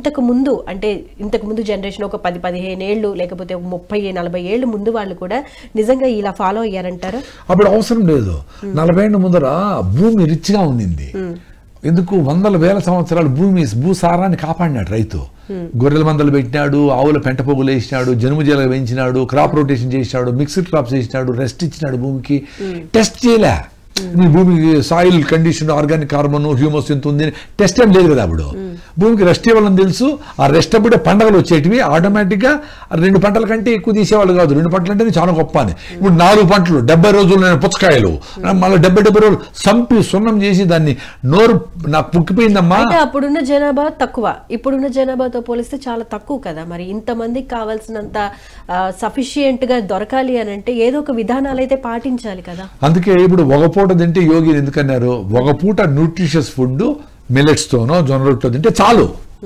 S1: ఇంతకుముందు జనరేషన్ ఒక 10-15 ఏళ్ళు లేకపోతే 30-40 ఏళ్ళు ముందు వాళ్ళు కూడా నిజంగా ఇలా ఫాలో అయ్యారంటారా?
S2: అప్పుడు అవసరం లేదు. 40 ఏళ్ళ ముందర భూమి రిచ్గా ఉండింది. ఎందుకు 100,000 సంవత్సరాలు భూసారాన్ని కాపాడినాడు రైతు. గొర్రెల మందలు పెట్టినాడు, ఆవుల పెంట పొగులు వేసినాడు, జనుము జీలలు పెంచినాడు, క్రాప్ రొటేషన్ చేసినాడు, మిక్స్డ్ క్రాప్స్ వేసినాడు, రెస్ట్ ఇచ్చినాడు భూమికి. టెస్ట్ చేయలే నీ భూమికి soil condition, organic carbon, humus ఎంత ఉంది, టెస్ట్ ఏం లేదు కదా. అప్పుడు భూమికి రెస్ట్ ఇవ్వాలని తెలుసు. ఆ రెస్ట్ అప్పుడే పంటలు వచ్చేటివి, ఆటోమేటిక్గా 2 పంటల కంటే ఎక్కువ తీసేవాళ్ళు కాదు. 2 పంటలు అంటే చాలా గొప్ప అని. ఇప్పుడు 4 పంటలు 70 రోజులు పుచ్చకాయలు, మళ్ళీ 70 రోజులు సంపి సున్నం చేసి దాన్ని నోరు నాకు పుక్కిపోయిందమ్మా.
S1: అప్పుడున్న జనాభా తక్కువ, ఇప్పుడున్న జనాభాతో పోలిస్తే చాలా తక్కువ కదా. మరి ఇంతమందికి కావాల్సినంత సఫిషియెంట్ గా దొరకాలి అని అంటే ఏదో ఒక విధానాలు అయితే పాటించాలి కదా.
S2: అందుకే ఇప్పుడు ఒక పూట తింటే యోగి ఎందుకన్నారు, ఒక పూట న్యూట్రిషియస్ ఫుడ్ మిల్లెట్స్ తోనో జొన్న రొట్టెతో తింటే చాలు.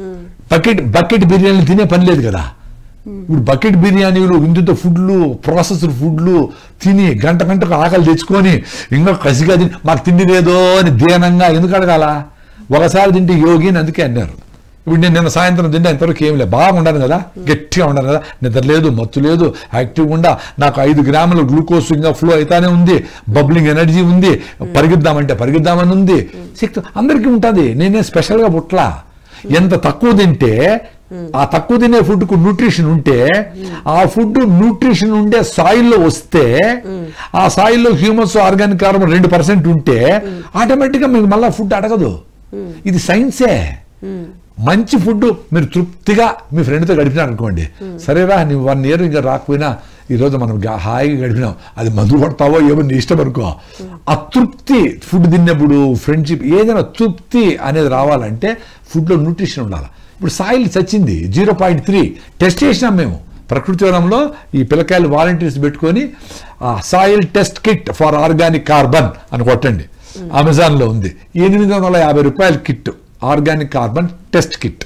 S2: బకెట్ బిర్యానీ తినే పని లేదు కదా. ఇప్పుడు బకెట్ బిర్యానీలు, ఇంత ఫుడ్లు, ప్రాసెస్డ్ ఫుడ్లు తిని గంటకు ఆకలి తెచ్చుకొని ఇంకా కసిగా తిని మాకు తిండి లేదో అని దీనంగా ఎందుకు అడగాల? ఒకసారి తింటే యోగి అని అందుకే అన్నారు. ఇప్పుడు నేను నిన్న సాయంత్రం తింటే ఇంతవరకు ఏమి లేదు, బాగా ఉండాను కదా, గట్టిగా ఉండాను కదా, నిద్ర లేదు, మత్తు లేదు, యాక్టివ్గా ఉండా, నాకు 5 గ్రాముల గ్లూకోజ్ ఇంకా ఫ్లో అవుతానే ఉంది, బబ్లింగ్ ఎనర్జీ ఉంది, పరిగెద్దామని ఉంది, శక్తి అందరికీ ఉంటుంది. నేనే స్పెషల్గా పుట్లా. ఎంత తక్కువ తింటే ఆ తక్కువ తినే ఫుడ్కు న్యూట్రిషన్ ఉంటే, ఆ ఫుడ్ న్యూట్రిషన్ ఉండే సాయిల్లో వస్తే, ఆ సాయిల్లో హ్యూమస్ ఆర్గానిక్ కార్బన్ 2% ఉంటే ఆటోమేటిక్గా మీకు మళ్ళీ ఫుడ్ అడగదు. ఇది సైన్సే. మంచి ఫుడ్ మీరు తృప్తిగా మీ ఫ్రెండ్తో గడిపినారు అనుకోండి, సరేరా నువ్వు 1 year ఇంకా రాకపోయినా ఈరోజు మనం హాయిగా గడిపినాం, అది మందు పడతావో ఏమో నీ ఇష్టం అనుకో. అతృప్తి ఫుడ్ తిన్నప్పుడు, ఫ్రెండ్షిప్ ఏదైనా తృప్తి అనేది రావాలంటే ఫుడ్లో న్యూట్రిషన్ ఉండాలి. ఇప్పుడు సాయిల్ చచ్చింది 0.3 టెస్ట్ చేసినాం మేము ప్రకృతి వనంలో. ఈ పిల్లకాయలు వాలంటీర్స్ పెట్టుకొని soil test kit for organic carbon అని కొట్టండి, అమెజాన్లో ఉంది. 850 రూపాయల kit, organic carbon test kit.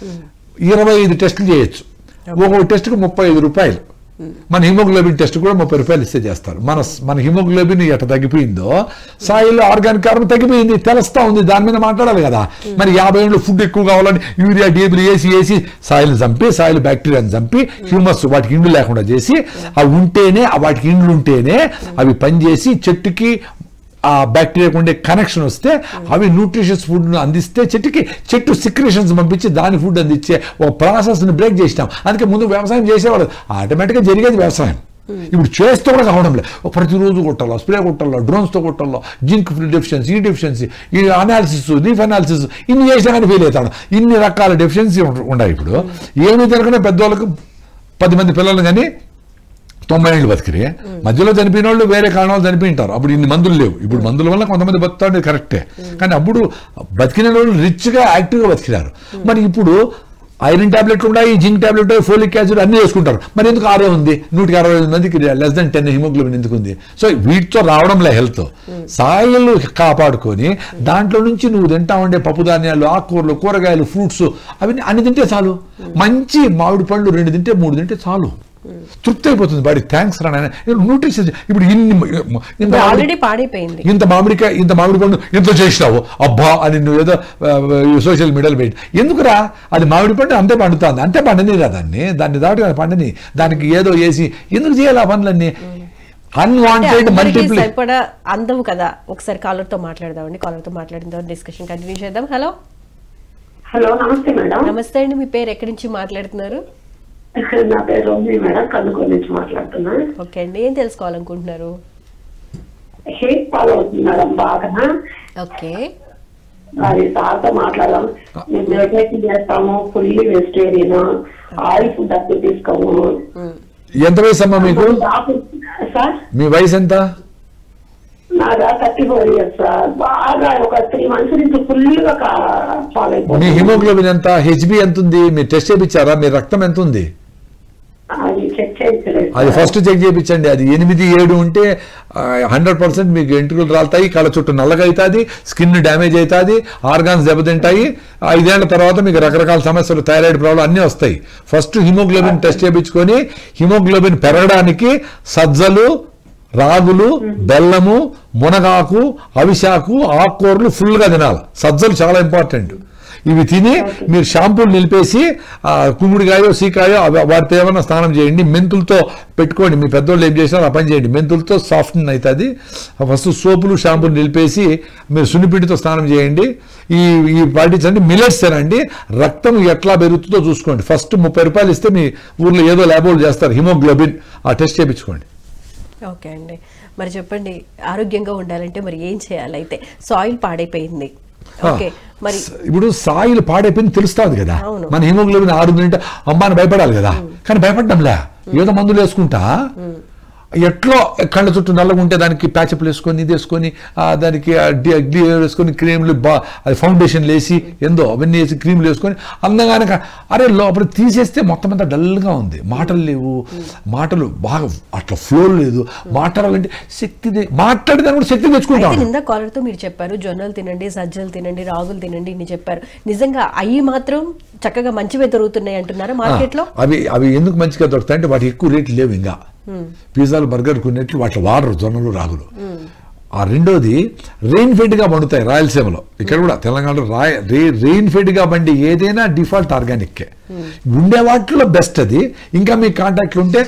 S2: 25 టెస్టులు చేయొచ్చు. ఒక్కొక్క టెస్ట్కి 35 రూపాయలు. మన హిమోగ్లోబిన్ టెస్ట్ కూడా 30 రూపాయలు ఇస్తే చేస్తారు. మన హిమోగ్లోబిన్ ఎట్ట తగ్గిపోయిందో సాయిల్లో ఆర్గానిక్ కార్బన్ తగ్గిపోయింది, తెలుస్తా ఉంది. దాని మీద మాట్లాడాలి కదా. మరి 50 ఏళ్ళు ఫుడ్ ఎక్కువ కావాలని యూరియా డీబులు వేసి సాయిల్ని చంపి, సాయిల్ బ్యాక్టీరియాని చంపి, హ్యూమస్ వాటికి ఇండ్లు లేకుండా చేసి, అవి ఉంటేనే, వాటికి ఇండ్లు ఉంటేనే అవి పనిచేసి చెట్టుకి ఆ బ్యాక్టీరియాకు ఉండే కనెక్షన్ వస్తే అవి న్యూట్రిషియస్ ఫుడ్ను అందిస్తే చెట్టు సిక్రేషన్స్ పంపించి దాని ఫుడ్ అందించే ఒక ప్రాసెస్ని బ్రేక్ చేసినాం. అందుకే ముందు వ్యవసాయం చేసేవాళ్ళు, ఆటోమేటిక్గా జరిగేది వ్యవసాయం. ఇప్పుడు చేస్తూ కూడా కావడం లేదు. ప్రతిరోజు కొట్టాలో, స్ప్రే కొట్టాలో, డ్రోన్స్తో కొట్టాలో, జింక్ డెఫిషియన్సీ, ఈ డెఫిషియన్సీ, ఈ అనాలిసిస్, లీఫ్ అనాలిసిస్, ఇన్ని చేసినా కానీ ఫెయిల్ అవుతాడు. ఇన్ని రకాల డెఫిషియన్సీ ఉన్నాయి. ఇప్పుడు ఏమీ తినకుండా పెద్దవాళ్ళకు 10 మంది పిల్లలు కానీ 90 ఏళ్ళు బతికిరే. మధ్యలో చనిపోయిన వాళ్ళు వేరే కారణాలు చనిపోయింటారు. అప్పుడు ఇన్ని మందులు లేవు. ఇప్పుడు మందుల వల్ల కొంతమంది బతుకుతాడు కరెక్టే, కానీ అప్పుడు బతికిన వాళ్ళు రిచ్గా యాక్టివ్గా బతికినారు. మరి ఇప్పుడు ఐరన్ టాబ్లెట్లు ఉన్నాయి, జింక్ టాబ్లెట్, ఫోలిక్ యాసిడ్ అన్ని వేసుకుంటారు. మరి ఎందుకు 6 ఉంది? 165 మందికి లెస్ దెన్ 10 హిమోగ్లోబిన్ ఎందుకు ఉంది? సో వీటితో రావడంలే హెల్త్. సాయిల్ కాపాడుకొని దాంట్లో నుంచి నువ్వు తింటా ఉండే పప్పు ధాన్యాలు, ఆకుకూరలు, కూరగాయలు, ఫ్రూట్స్ అవన్నీ అన్ని తింటే చాలు. మంచి మామిడి పళ్ళు 2 తింటే 3 తింటే చాలు, తృప్తి అయిపోతుంది బాడీకి. థ్యాంక్స్ రా నాయన. న్యూట్రిషన్ ఇప్పుడు
S1: ఆల్రెడీ పాడైపోయింది.
S2: ఇంత మామిడి పండు ఎంత చేసినావు అబ్బా అని నువ్వు ఏదో సోషల్ మీడియాలో పెట్టి ఎందుకురా? అది మామిడి పండు అంతే పండుతుంది, అంతే పండనిరా దాన్ని దాటి పండని, దానికి ఏదో వేసి ఎందుకు చేయాలి ఆ పనులన్నీ? అన్వాంటెడ్ మల్టిపుల్
S1: అందవు కదా. ఒకసారి కాలర్తో మాట్లాడదామండి. కాలర్తో మాట్లాడిన తర్వాత డిస్కషన్ కంటిన్యూ చేద్దాం. హలో
S5: హలో, నమస్తే మేడం.
S1: నమస్తే అండి. మీ పేరు ఎక్కడి నుంచి మాట్లాడుతున్నారు?
S5: నా పేరు రోహిణి మేడం, కందుకూరు నుంచి మాట్లాడుతున్నా.
S1: ఓకే అండి, ఏం తెలుసుకోవాలనుకుంటున్నారు?
S5: హెయిర్ ఫాల్ అవుతుంది మేడం బాగా.
S1: ఓకే,
S5: అది సార్తో మాట్లాడదాం. మేము మెడిటేషన్ చేస్తాము, ఫుల్లీ వెజిటేరియన్, ఆయిల్ ఫుడ్ అప్పుడు తీసుకోము.
S2: ఎంత వయసు అమ్మా మీకు?
S5: సార్
S2: మీ వయసు ఎంత?
S5: నాదా 34 years సార్. బాగా ఒక 3 months నుంచి ఫుల్గా ఫాల్ అయిపోతుంది.
S2: మీ హిమోగ్లోబిన్ ఎంత, హెచ్బి ఎంత ఉంది? మీరు టెస్ట్ చేయించారా? మీ రక్తం ఎంత ఉంది?
S5: అది చెక్ చేయించలేదు.
S2: అది ఫస్ట్ చెక్ చేయించండి. అది 8, 7 ఉంటే 100% మీకు ఎంట్రుకలు రాలుతాయి, కళ్ళ చుట్టూ నల్లగా అవుతుంది, స్కిన్ డ్యామేజ్ అవుతుంది, ఆర్గాన్స్ దెబ్బతింటాయి. 5 ఏళ్ల తర్వాత మీకు రకరకాల సమస్యలు, థైరాయిడ్ ప్రాబ్లం అన్నీ వస్తాయి. ఫస్ట్ హిమోగ్లోబిన్ టెస్ట్ చేయించుకొని హిమోగ్లోబిన్ పెరగడానికి సజ్జలు, రాగులు, బెల్లము, మునగాకు, అవిశాకు, ఆకుకూరలు ఫుల్గా తినాలి. సజ్జలు చాలా ఇంపార్టెంట్. ఇవి తిని మీరు షాంపూలు నిలిపేసి కుంగుడికాయో సీకాయో వాటితో ఏమైనా స్నానం చేయండి. మెంతులతో పెట్టుకోండి. మీ పెద్దోళ్ళు ఏం చేసినారో ఆ పని చేయండి. మెంతులతో సాఫ్ట్న్ అవుతుంది. ఫస్ట్ సోపులు షాంపూలు నిలిపేసి మీరు సున్నిపిండితో స్నానం చేయండి. ఈ పాటించండి. మిల్లెట్స్ తినండి. రక్తం ఎట్లా పెరుగుతుందో చూసుకోండి. ఫస్ట్ 30 రూపాయలు ఇస్తే మీ ఊర్లో ఏదో ల్యాబోలు చేస్తారు హిమోగ్లోబిన్, ఆ టెస్ట్ చేయించుకోండి.
S1: ఓకే అండి, మరి చెప్పండి, ఆరోగ్యంగా ఉండాలంటే మరి ఏం చేయాలి? అయితే సాయిల్ పాడైపోయింది. ఓకే, మరి
S2: ఇప్పుడు సాయిల్ పాడైపోయింది తెలుస్తుంది కదా. మన హిమోగ్లోబిన్ 6 ఉంటే అమ్మాని భయపడాలి కదా, కానీ భయపడ్డంలే. ఏదో మందులు వేసుకుంటా ఎట్లో కళ్ళ చుట్టూ నల్లగా ఉంటే దానికి ప్యాచప్లు వేసుకొని ఇది వేసుకొని దానికి వేసుకొని క్రీమ్లు అది ఫౌండేషన్లు వేసి ఎందో అవన్నీ వేసి క్రీమ్లు వేసుకొని అందంగానే అరే లోపల తీసేస్తే మొత్తం అంతా డల్గా ఉంది. మాటలు లేవు, మాటలు బాగా అట్లా ఫ్లో లేదు. మాట్లాడాలంటే శక్తి, మాట్లాడేదాన్ని కూడా శక్తి తెచ్చుకుంటాం.
S1: నిందా కాలర్తో మీరు చెప్పారు జొన్నలు తినండి, సజ్జలు తినండి, రాగులు తినండి ఇన్ని చెప్పారు. నిజంగా అవి మాత్రం చక్కగా మంచివే దొరుకుతున్నాయి అంటున్నారా మార్కెట్లో?
S2: అవి ఎందుకు మంచిగా దొరుకుతాయి అంటే వాటి ఎక్కువ రేట్లు లేవు. ఇంకా పిజ్జాలు, బర్గర్ కొన్నిట్లు వాటి వాడరు జొన్నలు, రాగులు. ఆ రెండోది రెయిన్ ఫెడ్గా పండుతాయి రాయలసీమలో. ఇక్కడ కూడా తెలంగాణలో రెయిన్ ఫెడ్గా పండి ఏదైనా డిఫాల్ట్ ఆర్గానిక్కే ఉండే వాటిలో బెస్ట్ అది. ఇంకా మీ కాంటాక్ట్లు ఉంటే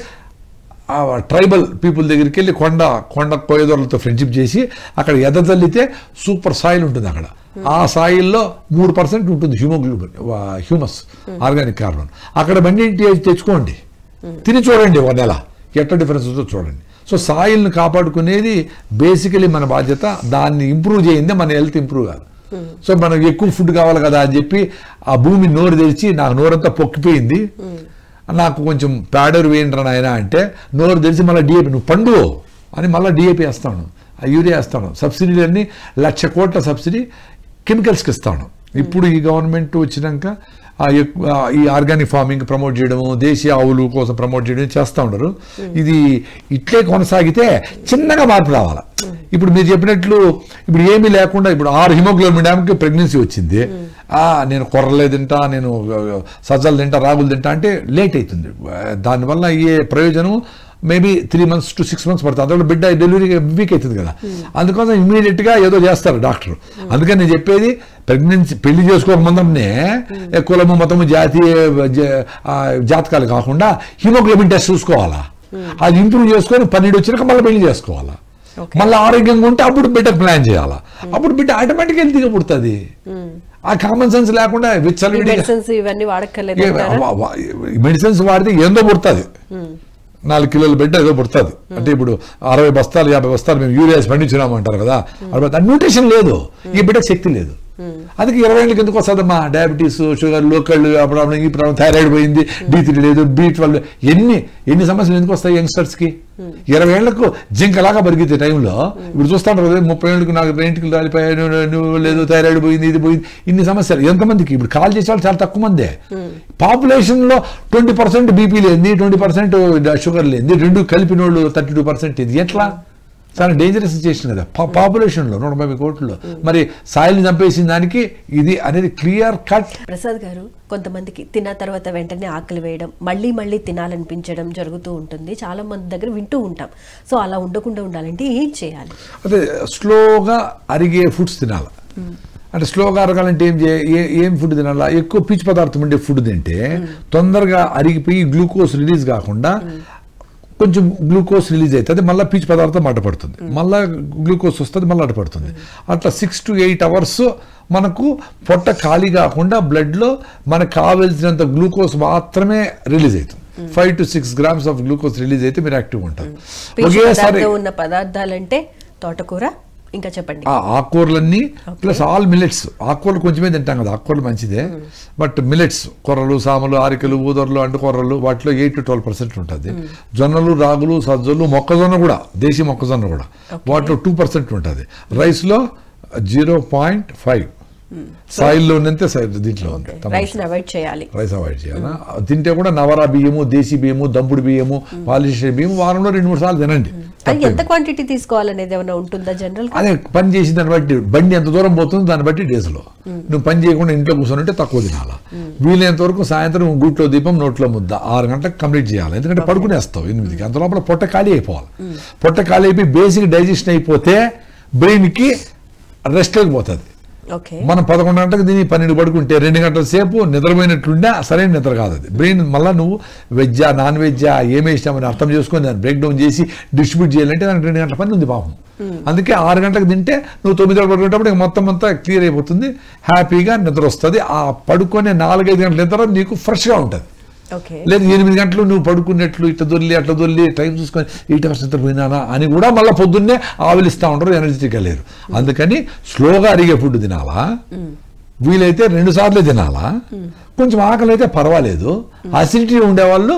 S2: ట్రైబల్ పీపుల్ దగ్గరికి వెళ్ళి కొండ కోయదోర్లతో ఫ్రెండ్షిప్ చేసి అక్కడ ఎదజల్లితే సూపర్ సాయిల్ ఉంటుంది. అక్కడ ఆ సాయిల్లో 3% ఉంటుంది హిమోగ్లోబిన్, హ్యూమస్, ఆర్గానిక్ కార్బన్. అక్కడ బండి తెచ్చుకోండి, తిని చూడండి 1 నెల ఎట్లా డిఫరెన్స్ ఉందో చూడండి. సో సాయిల్ని కాపాడుకునేది బేసికలీ మన బాధ్యత. దాన్ని ఇంప్రూవ్ చేయిందే మన హెల్త్ ఇంప్రూవ్ కాదు. సో మనకు ఎక్కువ ఫుడ్ కావాలి కదా అని చెప్పి ఆ భూమి నోరు తెరిచి నాకు నోరంతా పొక్కిపోయింది, నాకు కొంచెం ప్యాడర్ వేయండి నాయన అంటే నోరు తెరిచి మళ్ళీ డిఏపి నువ్వు పండు అని మళ్ళీ డిఏపి వేస్తాను, యూరియా వేస్తాను. సబ్సిడీలన్నీ 1,00,000 కోట్ల సబ్సిడీ కెమికల్స్కి ఇస్తాను. ఇప్పుడు ఈ గవర్నమెంట్ వచ్చినాక ఈ ఆర్గానిక్ ఫార్మింగ్ ప్రమోట్ చేయడము, దేశీయ ఆవులు కోసం ప్రమోట్ చేయడం చేస్తూ ఉండరు. ఇది ఇట్లే కొనసాగితే చిన్నగా మార్పు రావాలి. ఇప్పుడు మీరు చెప్పినట్లు ఇప్పుడు ఏమీ లేకుండా ఇప్పుడు 6 హిమోగ్లోబిన్ డ్యామ్కి ప్రెగ్నెన్సీ వచ్చింది. నేను కొర్రలే తింటా, నేను సజ్జలు తింటా, రాగులు తింటా అంటే లేట్ అవుతుంది. దానివల్ల అయ్యే ప్రయోజనం మేబీ 3 months to 6 months పడుతుంది. అందులో బిడ్డ డెలివరీ వీక్ అవుతుంది కదా. అందుకోసం ఇమీడియట్గా ఏదో చేస్తారు డాక్టర్. అందుకని నేను చెప్పేది ప్రెగ్నెన్సీ పెళ్లి చేసుకోక ముందరనే కులము, మతము, జాతకాలు కాకుండా హిమోగ్లోబిన్ టెస్ట్ చూసుకోవాలా. అది ఇంప్రూవ్ చేసుకొని 12 వచ్చినాక మళ్ళీ పెళ్లి చేసుకోవాలా. మళ్ళీ ఆరోగ్యంగా ఉంటే అప్పుడు బిడ్డ ప్లాన్ చేయాలా. అప్పుడు బిడ్డ ఆటోమేటిక్గా హెల్తీగా పుడుతుంది. ఆ కామన్ సెన్స్ లేకుండా మెడిసిన్స్ వాడితే ఏందో పుడుతుంది. 4 కిలోల బిడ్డ ఏదో పుడుతుంది. అంటే ఇప్పుడు 60 బస్తాలు 50 బస్తాలు మేము యూరియాస్ పండించినామంటారు కదా. న్యూట్రిషన్ లేదు, ఈ బిడ్డకు శక్తి లేదు. అందుకే 20 ఏళ్ళకి ఎందుకు వస్తుందమ్మా డయాబెటీస్, షుగర్, లోకల్ ప్రాబ్లం, ఈ ప్రాబ్లం, థైరాయిడ్ పోయింది, D3 లేదు, B12, ఎన్ని సమస్యలు ఎందుకు వస్తాయి యంగ్స్టర్స్ కి? 20 ఏళ్లకు జింకలాగా పరిగెత్తే టైంలో ఇప్పుడు చూస్తాను కదా, 30 ఏళ్ళకి నాకు బ్రెయిన్కి రాలిపోయాయి, నువ్వు లేదు, థైరాయిడ్ పోయింది, ఇది పోయింది, ఇన్ని సమస్యలు. ఎంతమందికి ఇప్పుడు కాల్ చేసే వాళ్ళు చాలా తక్కువ మందే. పాపులేషన్ లో 20% బీపీ లేని, 20% షుగర్ లేని, రెండు కలిపిన వాళ్ళు 32%. ఇది ఎట్లా? చాలా డేంజరస్ సిచ్యుయేషన్ కదా పాపులేషన్లో 130 కోట్లలో. మరి సాయిల్ని చంపేసిన దానికి ఇది అనేది క్లియర్ కట్.
S1: ప్రసాద్ గారు, కొంతమందికి తిన్న తర్వాత వెంటనే ఆకలి వేయడం, మళ్ళీ మళ్ళీ తినాలనిపించడం జరుగుతూ ఉంటుంది. చాలా మంది దగ్గర వింటూ ఉంటాం. సో అలా ఉండకుండా ఉండాలంటే ఏం చేయాలి?
S2: అదే స్లోగా అరిగే ఫుడ్స్ తినాలి. అంటే స్లోగా అరగాలంటే ఏం ఫుడ్ తినాలా? ఎక్కువ పీచు పదార్థం ఉండే ఫుడ్ తింటే తొందరగా అరిగిపోయి గ్లూకోజ్ రిలీజ్ కాకుండా కొంచెం గ్లూకోజ్ రిలీజ్ అవుతుంది, మళ్ళీ పీచు పదార్థం అడ్డపడుతుంది, మళ్ళీ గ్లూకోజ్ వస్తుంది, మళ్ళీ అడ్డపడుతుంది. అట్లా 6 to 8 hours మనకు పొట్ట ఖాళీ కాకుండా బ్లడ్లో మనకు కావాల్సినంత గ్లూకోజ్ మాత్రమే రిలీజ్ అవుతుంది. 5 to 6 grams of glucose release అయితే మీరు యాక్టివ్గా ఉంటారు. ఒకేసారి
S1: ఉన్న పదార్థాలంటే తోటకూర, ఇంకా చెప్పండి.
S2: ఆకుకూరలన్నీ ప్లస్ ఆల్ మిల్లెట్స్. ఆకుకూరలు కొంచెమే తింటాం కదా, ఆకుకూరలు మంచిదే, బట్ మిల్లెట్స్, కొర్రలు, సామలు, ఆరికలు, ఊదర్లు, అంటుకొర్రలు, వాటిలో 8 to 12% ఉంటుంది. జొన్నలు, రాగులు, సజ్జలు, మొక్కజొన్న కూడా, దేశీ మొక్కజొన్న కూడా వాటిలో 2% ఉంటుంది. రైస్లో 0.5, సాయిల్లో ఉన్నంతే దీంట్లో ఉంది.
S1: రైస్ అవాయిడ్ చేయాలి.
S2: తింటే కూడా నవరా బియ్యము, దేశీ బియ్యము, దంపుడు బియ్యము, పాలిష్ బియ్యము వారంలో 2-3 సార్లు తినండి.
S1: ఎంత క్వాంటిటీ తీసుకోవాలనేది ఏమైనా ఉంటుందా జనరల్?
S2: అదే పని చేసిన దాన్ని బట్టి, బండి ఎంత దూరం పోతుందో దాన్ని బట్టి డేస్లో. నువ్వు పని చేయకుండా ఇంట్లో కూర్చొని ఉంటే తక్కువ తినాలా. వీలైనంత వరకు సాయంత్రం గుట్లో దీపం నోట్లో ముద్ద 6 గంటలకు కంప్లీట్ చేయాలి. ఎందుకంటే పడుకునేస్తావు 8కి, అంత లోపల పొట్ట ఖాళీ అయిపోవాలి. పొట్ట ఖాళీ అయిపోయి బేసిక్ డైజెషన్ అయిపోతే బ్రెయిన్కి రెస్ట్లోకి పోతుంది. మనం 11 గంటలకు దీన్ని 12 పడుకుంటే 2 గంటల సేపు నిద్రపోయినట్లుండే సరైన నిద్ర కాదు అది. బ్రెయిన్ మళ్ళీ నువ్వు వెజ్జా, నాన్ వెజ్జా, ఏమి ఇష్టమని అర్థం చేసుకొని దాన్ని బ్రేక్ డౌన్ చేసి డిస్ట్రిబ్యూట్ చేయాలంటే దానికి 2 గంటల పని ఉంది పాపం. అందుకే 6 గంటలకు తింటే నువ్వు 9 గంటలకు పడుకునేటప్పుడు మొత్తం అంతా క్లియర్ అయిపోతుంది, హ్యాపీగా నిద్ర వస్తుంది. ఆ పడుకునే 4-5 గంటల నిద్ర నీకు ఫ్రెష్గా ఉంటుంది. లేదు 8 గంటలు నువ్వు పడుకున్నట్లు ఇట్లా దొల్లి అట్లా దొల్లి టైం చూసుకొని 8 hours నిద్ర పోయినానా అని కూడా మళ్ళీ పొద్దున్నే ఆవిలిస్తూ ఉంటారు, ఎనర్జెటిక్గా లేరు. అందుకని స్లోగా అరిగే ఫుడ్ తినాలా, వీలైతే 2 సార్లు తినాలా. కొంచెం ఆకలి అయితే పర్వాలేదు. అసిడిటీ ఉండేవాళ్ళు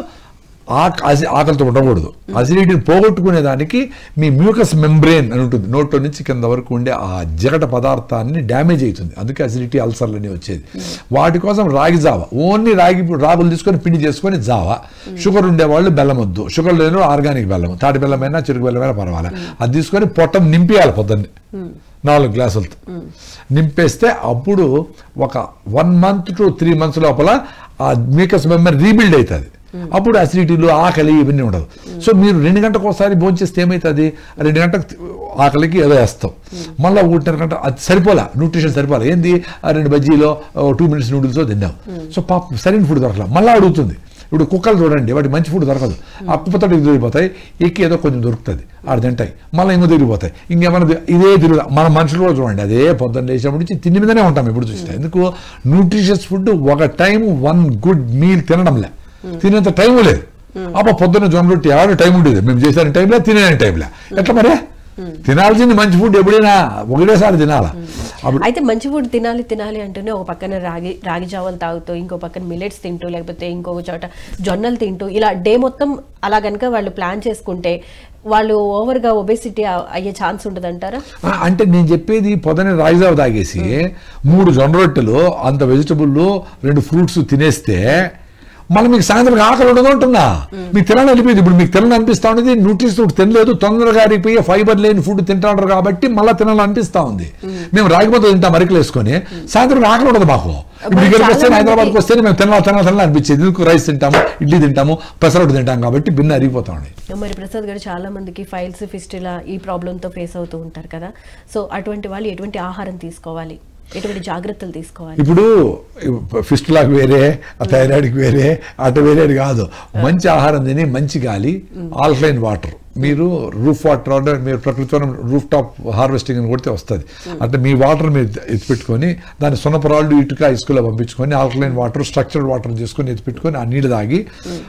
S2: ఆకలితో ఉండకూడదు. అసిడిటీని పోగొట్టుకునే దానికి మీ మ్యూకస్ మెంబ్రెయిన్ అని ఉంటుంది, నోట్లో నుంచి కింద వరకు ఉండే ఆ జగట పదార్థాన్ని డ్యామేజ్ అవుతుంది. అందుకే అసిడిటీ, అల్సర్లు అని వచ్చేది. వాటి కోసం రాగి జావ, ఓన్లీ రాగులు తీసుకొని పిండి చేసుకొని జావ. షుగర్ ఉండేవాళ్ళు బెల్లం వద్దు, షుగర్ లేని ఆర్గానిక్ బెల్లం, తాటి బెల్లమైనా చెరుకు బెల్లమైనా పర్వాలేదు. అది తీసుకొని పొట్టం నింపియాలి పొద్దున్నే 4 గ్లాసులతో నింపేస్తే అప్పుడు ఒక 1 month to 3 months లోపల ఆ మ్యూకస్ మెంబ్రెయిన్ రీబిల్డ్ అవుతుంది. అప్పుడు అసిడిటీలు, ఆకలి ఇవన్నీ ఉండదు. సో మీరు 2 గంటలకు ఒకసారి భోంచేస్తే ఏమవుతుంది, 2 గంటలకు ఆకలికి ఏదో వేస్తాం, మళ్ళీ 1.5 గంట అది సరిపోలే, న్యూట్రిషన్ సరిపోలే. ఏంది 2 బజ్జీలో 2 minutes నూడిల్స్ తిన్నాం. సో పాప సరైన ఫుడ్ దొరకలే, మళ్ళీ అడుగుతుంది. ఇప్పుడు కుక్కలు చూడండి, వాటికి మంచి ఫుడ్ దొరకదు, ఆ కుప్పతోటి తిరిగిపోతాయి, ఎక్కి ఏదో కొంచెం దొరుకుతుంది, ఆడు తింటాయి, మళ్ళీ ఇంకో తిరిగిపోతాయి, ఇంకేమైనా ఇదే తిరుగుతా. మన మనుషులు కూడా చూడండి, అదే పొద్దున్న లేచినప్పటి నుంచి తిండి మీదనే ఉంటాం ఎప్పుడు చూస్తే. ఎందుకు న్యూట్రిషియస్ ఫుడ్ ఒక టైం 1 good meal తినడంలే, తినేంత టైం లేదు. అప్పుడు పొద్దున్న జొన్న రొట్టి ఆడే టైం ఉండేది, మేము చేసే టైంలో తినే టైంలో. ఎట్లా మరి తినాల్సింది మంచి ఫుడ్ ఎప్పుడైనా ఒకటేసారి తినాలా?
S1: అయితే మంచి ఫుడ్ తినాలి అంటూనే ఒక పక్కన రాగి జావలు తాగుతూ, ఇంకో పక్కన మిల్లెట్స్ తింటూ, లేకపోతే ఇంకొక చోట జొన్నలు తింటూ, ఇలా డే మొత్తం అలా కనుక వాళ్ళు ప్లాన్ చేసుకుంటే వాళ్ళు ఓవర్గా ఒబేసిటీ అయ్యే ఛాన్స్ ఉండదంటారా?
S2: అంటే నేను చెప్పేది పొద్దున్న రాగి జావ తాగేసి 3 జొన్న రొట్టెలు, అంత వెజిటబుల్, 2 ఫ్రూట్స్ తినేస్తే మళ్ళీ మీకు సాయంత్రం ఆకలి ఉండదు అంటున్నా. మీకు తినాలని వెళ్ళిపోయింది. ఇప్పుడు మీకు తినాలని అనిపిస్తా ఉండేది, న్యూట్రిషన్ ఫుడ్ తినలేదు, తొందరగా అరిగిపోయి ఫైబర్ లేని ఫుడ్ తింటారు కాబట్టి మళ్ళీ తినాలని అనిపిస్తా ఉంది. మేము రాగిపోతే తింటాం అరికలు వేసుకొని, సాయంత్రం ఆకలి ఉండదు మాకు. ఇప్పుడు ఇక్కడికి వస్తే హైదరాబాద్కి వస్తే మేము తినాలి అనిపించేది. ఎందుకు రైస్ తింటాము, ఇడ్లీ తింటాము, పెసరట్టు తింటాం కాబట్టి బిన్న అరిగిపోతా ఉంది.
S1: మరి ప్రసాద్ గారు, చాలా మందికి ఫైల్స్, ఫిస్టులా ఈ ప్రాబ్లంతో ఫేస్ అవుతూ ఉంటారు కదా. సో అటువంటి వాళ్ళు ఎటువంటి ఆహారం తీసుకోవాలి, ఎటువంటి జాగ్రత్తలు తీసుకోవాలి?
S2: ఇప్పుడు ఫిస్టులాకి వేరే, థైరాయిడ్కి వేరే, అటు వేరే కాదు. మంచి ఆహారం తిని, మంచి గాలి, ఆల్కలైన్ వాటర్. మీరు రూఫ్ వాటర్ అంటే మీరు ప్రకృతి రూఫ్ టాప్ హార్వెస్టింగ్ అని కొడితే వస్తుంది. అంటే మీ వాటర్ మీరు ఎత్తిపెట్టుకొని దాన్ని సున్నపరాళ్ళు, ఇటుక, ఇసుకలో పంపించుకొని ఆల్కలైన్ వాటర్, స్ట్రక్చర్డ్ వాటర్ చేసుకొని ఎత్తిపెట్టుకొని ఆ నీళ్ళు తాగి,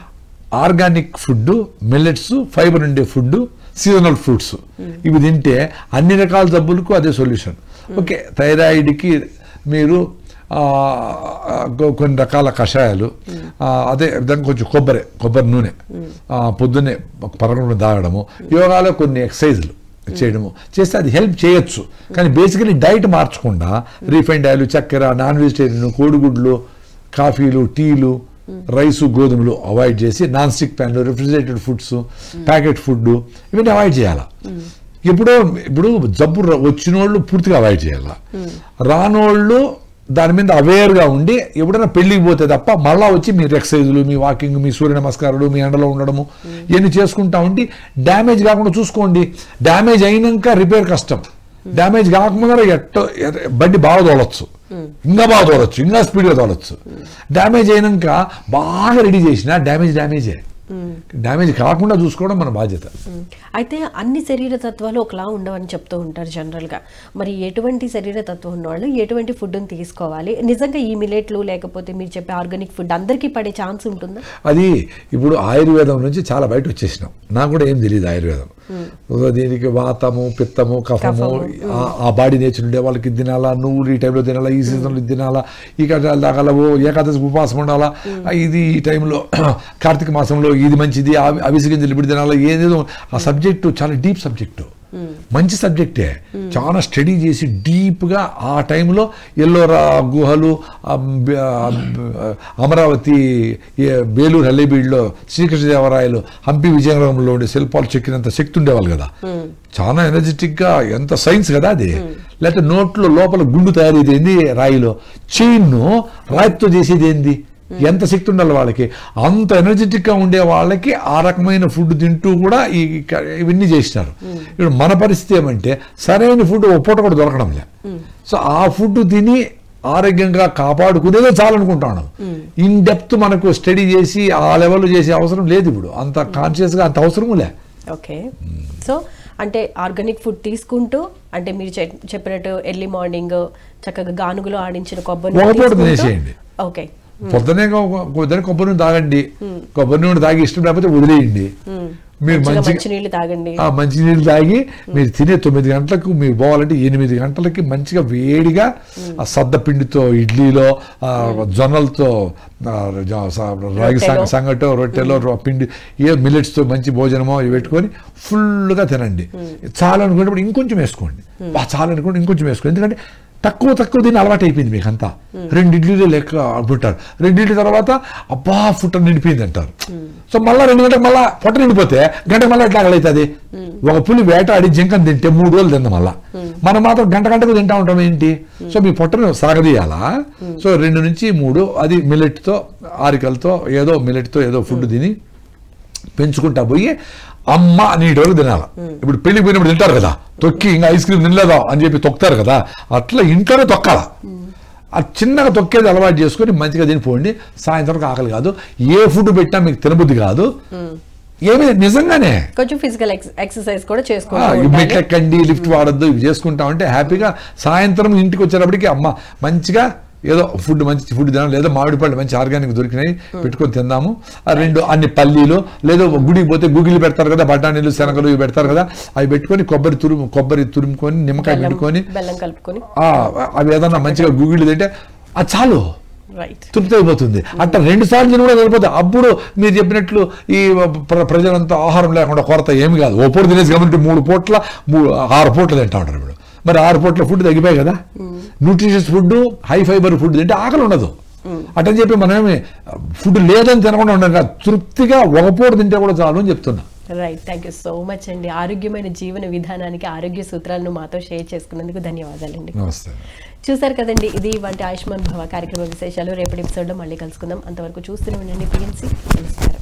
S2: ఆర్గానిక్ ఫుడ్, మిల్లెట్స్, ఫైబర్ ఉండే ఫుడ్, సీజనల్ ఫ్రూట్స్ ఇవి తింటే అన్ని రకాల జబ్బులకు అదే సొల్యూషన్. ఓకే, థైరాయిడ్కి మీరు కొన్ని రకాల కషాయాలు, అదే విధంగా కొంచెం కొబ్బరి నూనె పొద్దున్నే పరగడుపున తాగడము, యోగాలో కొన్ని ఎక్సర్సైజులు చేయడము చేస్తే అది హెల్ప్ చేయొచ్చు. కానీ బేసికలీ డైట్ మార్చకుండా రిఫైండ్ ఆయిల్, చక్కెర, నాన్ వెజిటేరియన్, కోడిగుడ్లు, కాఫీలు, టీలు, రైసు, గోధుమలు అవాయిడ్ చేసి నాన్ స్టిక్ ప్యాన్లు, రిఫ్రిజిరేటెడ్ ఫుడ్స్, ప్యాకెట్ ఫుడ్ ఇవన్నీ అవాయిడ్ చేయాలి. ఇప్పుడు జబ్బు వచ్చిన వాళ్ళు పూర్తిగా అవాయిడ్ చేయాలి. రానోళ్ళు దాని మీద అవేర్గా ఉండి ఎప్పుడైనా పెళ్ళికి పోతే తప్ప మళ్ళా వచ్చి మీరు ఎక్సర్సైజులు, మీ వాకింగ్, మీ సూర్య నమస్కారాలు, మీ ఎండలో ఉండడము ఇవన్నీ చేసుకుంటా ఉండి డ్యామేజ్ కాకుండా చూసుకోండి. డ్యామేజ్ అయినాక రిపేర్ కష్టం. డ్యామేజ్ కాకముందర బండి బాగా తోలొచ్చు, ఇంకా బాగా తోలొచ్చు, ఇంకా స్పీడ్గా తోలొచ్చు. డ్యామేజ్ అయినాక బాగా రెడీ చేసినా డ్యామేజే. డ్యామేజ్ కాకుండా చూసుకోవడం మన బాధ్యత.
S1: అయితే అన్ని శరీర తత్వాలు ఒకలా ఉండవని చెప్తూ ఉంటారు జనరల్గా. మరి ఎటువంటి శరీర తత్వం ఉన్నవాళ్ళు ఎటువంటి ఫుడ్ని తీసుకోవాలి? నిజంగా ఈ మిలెట్లు లేకపోతే మీరు చెప్పే ఆర్గానిక్ ఫుడ్ అందరికీ పడే ఛాన్స్ ఉంటుందా?
S2: అది ఇప్పుడు ఆయుర్వేదం నుంచి చాలా బయట వచ్చేసినాం. నాకు కూడా ఏం తెలియదు ఆయుర్వేదం. దీనికి వాతము, పిత్తము, కఫము, ఆ బాడీ నేచర్ ఉండే వాళ్ళకి తినాలా, నువ్వులు ఈ టైంలో తినాలా, ఈ సీజన్లో తినాలా, ఈ కష్టాలు తాగలవు, ఏకాదశి ఉపవాసం ఉండాలా, ఇది ఈ టైంలో కార్తీక మాసంలో ఇది మంచిది, అవిసి గింజలు ఇప్పుడు తినాలా, ఏదేదో. ఆ సబ్జెక్టు చాలా డీప్ సబ్జెక్టు, మంచి సబ్జెక్టే. చాలా స్టడీ చేసి డీప్గా ఆ టైంలో ఎల్లోరా గుహలు, అమరావతి, బేలూరు హల్లేబీడ్లో శ్రీకృష్ణదేవరాయలు, హంపి విజయనగరంలో ఉండే శిల్పాలు చెక్కినంత శక్తి ఉండేవాళ్ళు కదా. చాలా ఎనర్జెటిక్గా, ఎంత సైన్స్ కదా అది. లేకపోతే నోట్లో లోపల గుండు తయారీది ఏంది, రాయిలో చైన్ను రాయితో చేసేది ఏంది, ఎంత శక్తి ఉండాలి వాళ్ళకి. అంత ఎనర్జెటిక్గా ఉండే వాళ్ళకి ఆ రకమైన ఫుడ్ తింటూ కూడా ఇవన్నీ చేసినారు. ఇప్పుడు మన పరిస్థితి ఏమంటే సరైన ఫుడ్ ఒప్పట కూడా దొరకడం లే. సో ఆ ఫుడ్ తిని ఆరోగ్యంగా కాపాడుకునేదే చాలనుకుంటాను. ఇన్ డెప్త్ మనకు స్టడీ చేసి ఆ లెవెల్లో చేసే అవసరం లేదు. ఇప్పుడు అంత కాన్షియస్గా అంత అవసరము లే.
S1: ఓకే, సో అంటే ఆర్గానిక్ ఫుడ్ తీసుకుంటూ, అంటే మీరు చెప్పినట్టు ఎర్లీ మార్నింగ్ చక్కగా గానుగులో ఆడించిన కొబ్బరి, ఓకే,
S2: పొద్దునే కొబ్బరి నూనె తాగండి. కొబ్బరి నూనె తాగి ఇష్టం లేకపోతే వదిలేయండి. మీరు
S1: మంచినీళ్ళు తాగండి.
S2: మంచినీళ్ళు తాగి మీరు తినే 9 గంటలకు మీరు పోవాలంటే 8 గంటలకి మంచిగా వేడిగా ఆ సద్ద పిండితో, ఇడ్లీలో, జొన్నలతో, రాగి సంగటో, రొట్టెలో పిండి, ఏ మిల్లెట్స్తో మంచి భోజనమో పెట్టుకొని ఫుల్గా తినండి. చాలనుకునేటప్పుడు ఇంకొంచెం వేసుకోండి, చాలనుకుంటే ఇంకొంచెం వేసుకోండి. ఎందుకంటే తక్కువ తిని అలవాటు అయిపోయింది మీకు అంతా. 2 ఇడ్లీలు లెక్క పుట్టారు. 2 ఇడ్లీ తర్వాత అబ్బా ఫుట్ట నిండిపోయింది అంటారు. సో మళ్ళీ 2 గంటలకు మళ్ళీ పొట్ట నిండిపోతే గంటకు మళ్ళీ ఎట్లా అవుతుంది? ఒక పులి వేటాడి జింకను తింటే 3 రోజులు తిందాం మళ్ళా. మనం మాత్రం గంటకు తింటా ఉంటాం ఏంటి? సో మీ పొట్టను సాగదీయాలా? సో 2 నుంచి 3 అది మిల్లెట్తో, ఆరికలతో, ఏదో మిల్లెట్తో ఏదో ఫుడ్ తిని పెంచుకుంటా పోయి అమ్మ నీటి వరకు తినాలి. ఇప్పుడు పెళ్లికి పోయినప్పుడు తింటారు కదా, తొక్కి ఇంకా ఐస్ క్రీమ్ తినలేదా అని చెప్పి తొక్కుతారు కదా, అట్లా ఇంట్లోనే తొక్కాల. ఆ చిన్నగా తొక్కేది అలవాటు చేసుకొని మంచిగా తినిపోండి. సాయంత్రం ఆకలి కాదు, ఏ ఫుడ్ పెట్టినా మీకు తినబుద్ధి కాదు. ఏమి నిజంగానే
S1: కొంచెం ఫిజికల్ ఎక్సర్సైజ్ కూడా చేసుకోవాలి.
S2: మెట్లు ఎక్కండి, లిఫ్ట్ వాడద్దు, ఇవి చేసుకుంటా ఉంటే హ్యాపీగా సాయంత్రం ఇంటికి వచ్చేటప్పటికి అమ్మ మంచిగా ఏదో ఫుడ్, మంచి ఫుడ్ తినాలి. లేదా మామిడి పళ్ళు మంచి ఆర్గానిక్ దొరికినాయి పెట్టుకొని తిందాము. 2 అన్ని పల్లీలు, లేదా గుడికి పోతే గుగిలి పెడతారు కదా, బఠానీలు, శనగలు ఇవి పెడతారు కదా, అవి పెట్టుకొని కొబ్బరి తురుముకొని, నిమ్మకాయ పెట్టుకొని,
S1: బెల్లం కలుపుకొని
S2: అవి ఏదన్నా మంచిగా గుగిలి తింటే అది చాలు, తృప్తి అయిపోతుంది. అట్లా 2 సార్లు తిని కూడా సరిపోతుంది. అప్పుడు మీరు చెప్పినట్లు ఈ ప్రజలంతా ఆహారం లేకుండా కొరత ఏమి కాదు. ఓ పూట తినేసి గమనించి 3 పూట్ల 6 పూట్లు తింటా ఉంటారు. ఇప్పుడు మరి 6 పూట్ల ఫుడ్ తగ్గిపోయాయి కదా. Nutritious food, high fibre food తింటే ఆకలి ఉండదు. అటని చెప్పి మనమేమి ఫుడ్ లేదని తినకుండా ఉండదు కదా, తృప్తిగా ఒక పూట తింటే కూడా చాలు అని చెప్తున్నా.
S1: Right, thank you so much అండి. ఆరోగ్యమైన జీవన విధానానికి ఆరోగ్య సూత్రాలను మాతో షేర్ చేసుకున్నందుకు ధన్యవాదాలండి.
S2: నమస్తే.
S1: చూసారు కదండి, ఇది వంటి ఆయుష్మాన్ భవ కార్యక్రమ విశేషాలు. రేపటి ఎపిసోడ్లో మళ్ళీ కలుసుకుందాం. అంతవరకు చూస్తూనే ఉండండి PNC. నమస్కారం.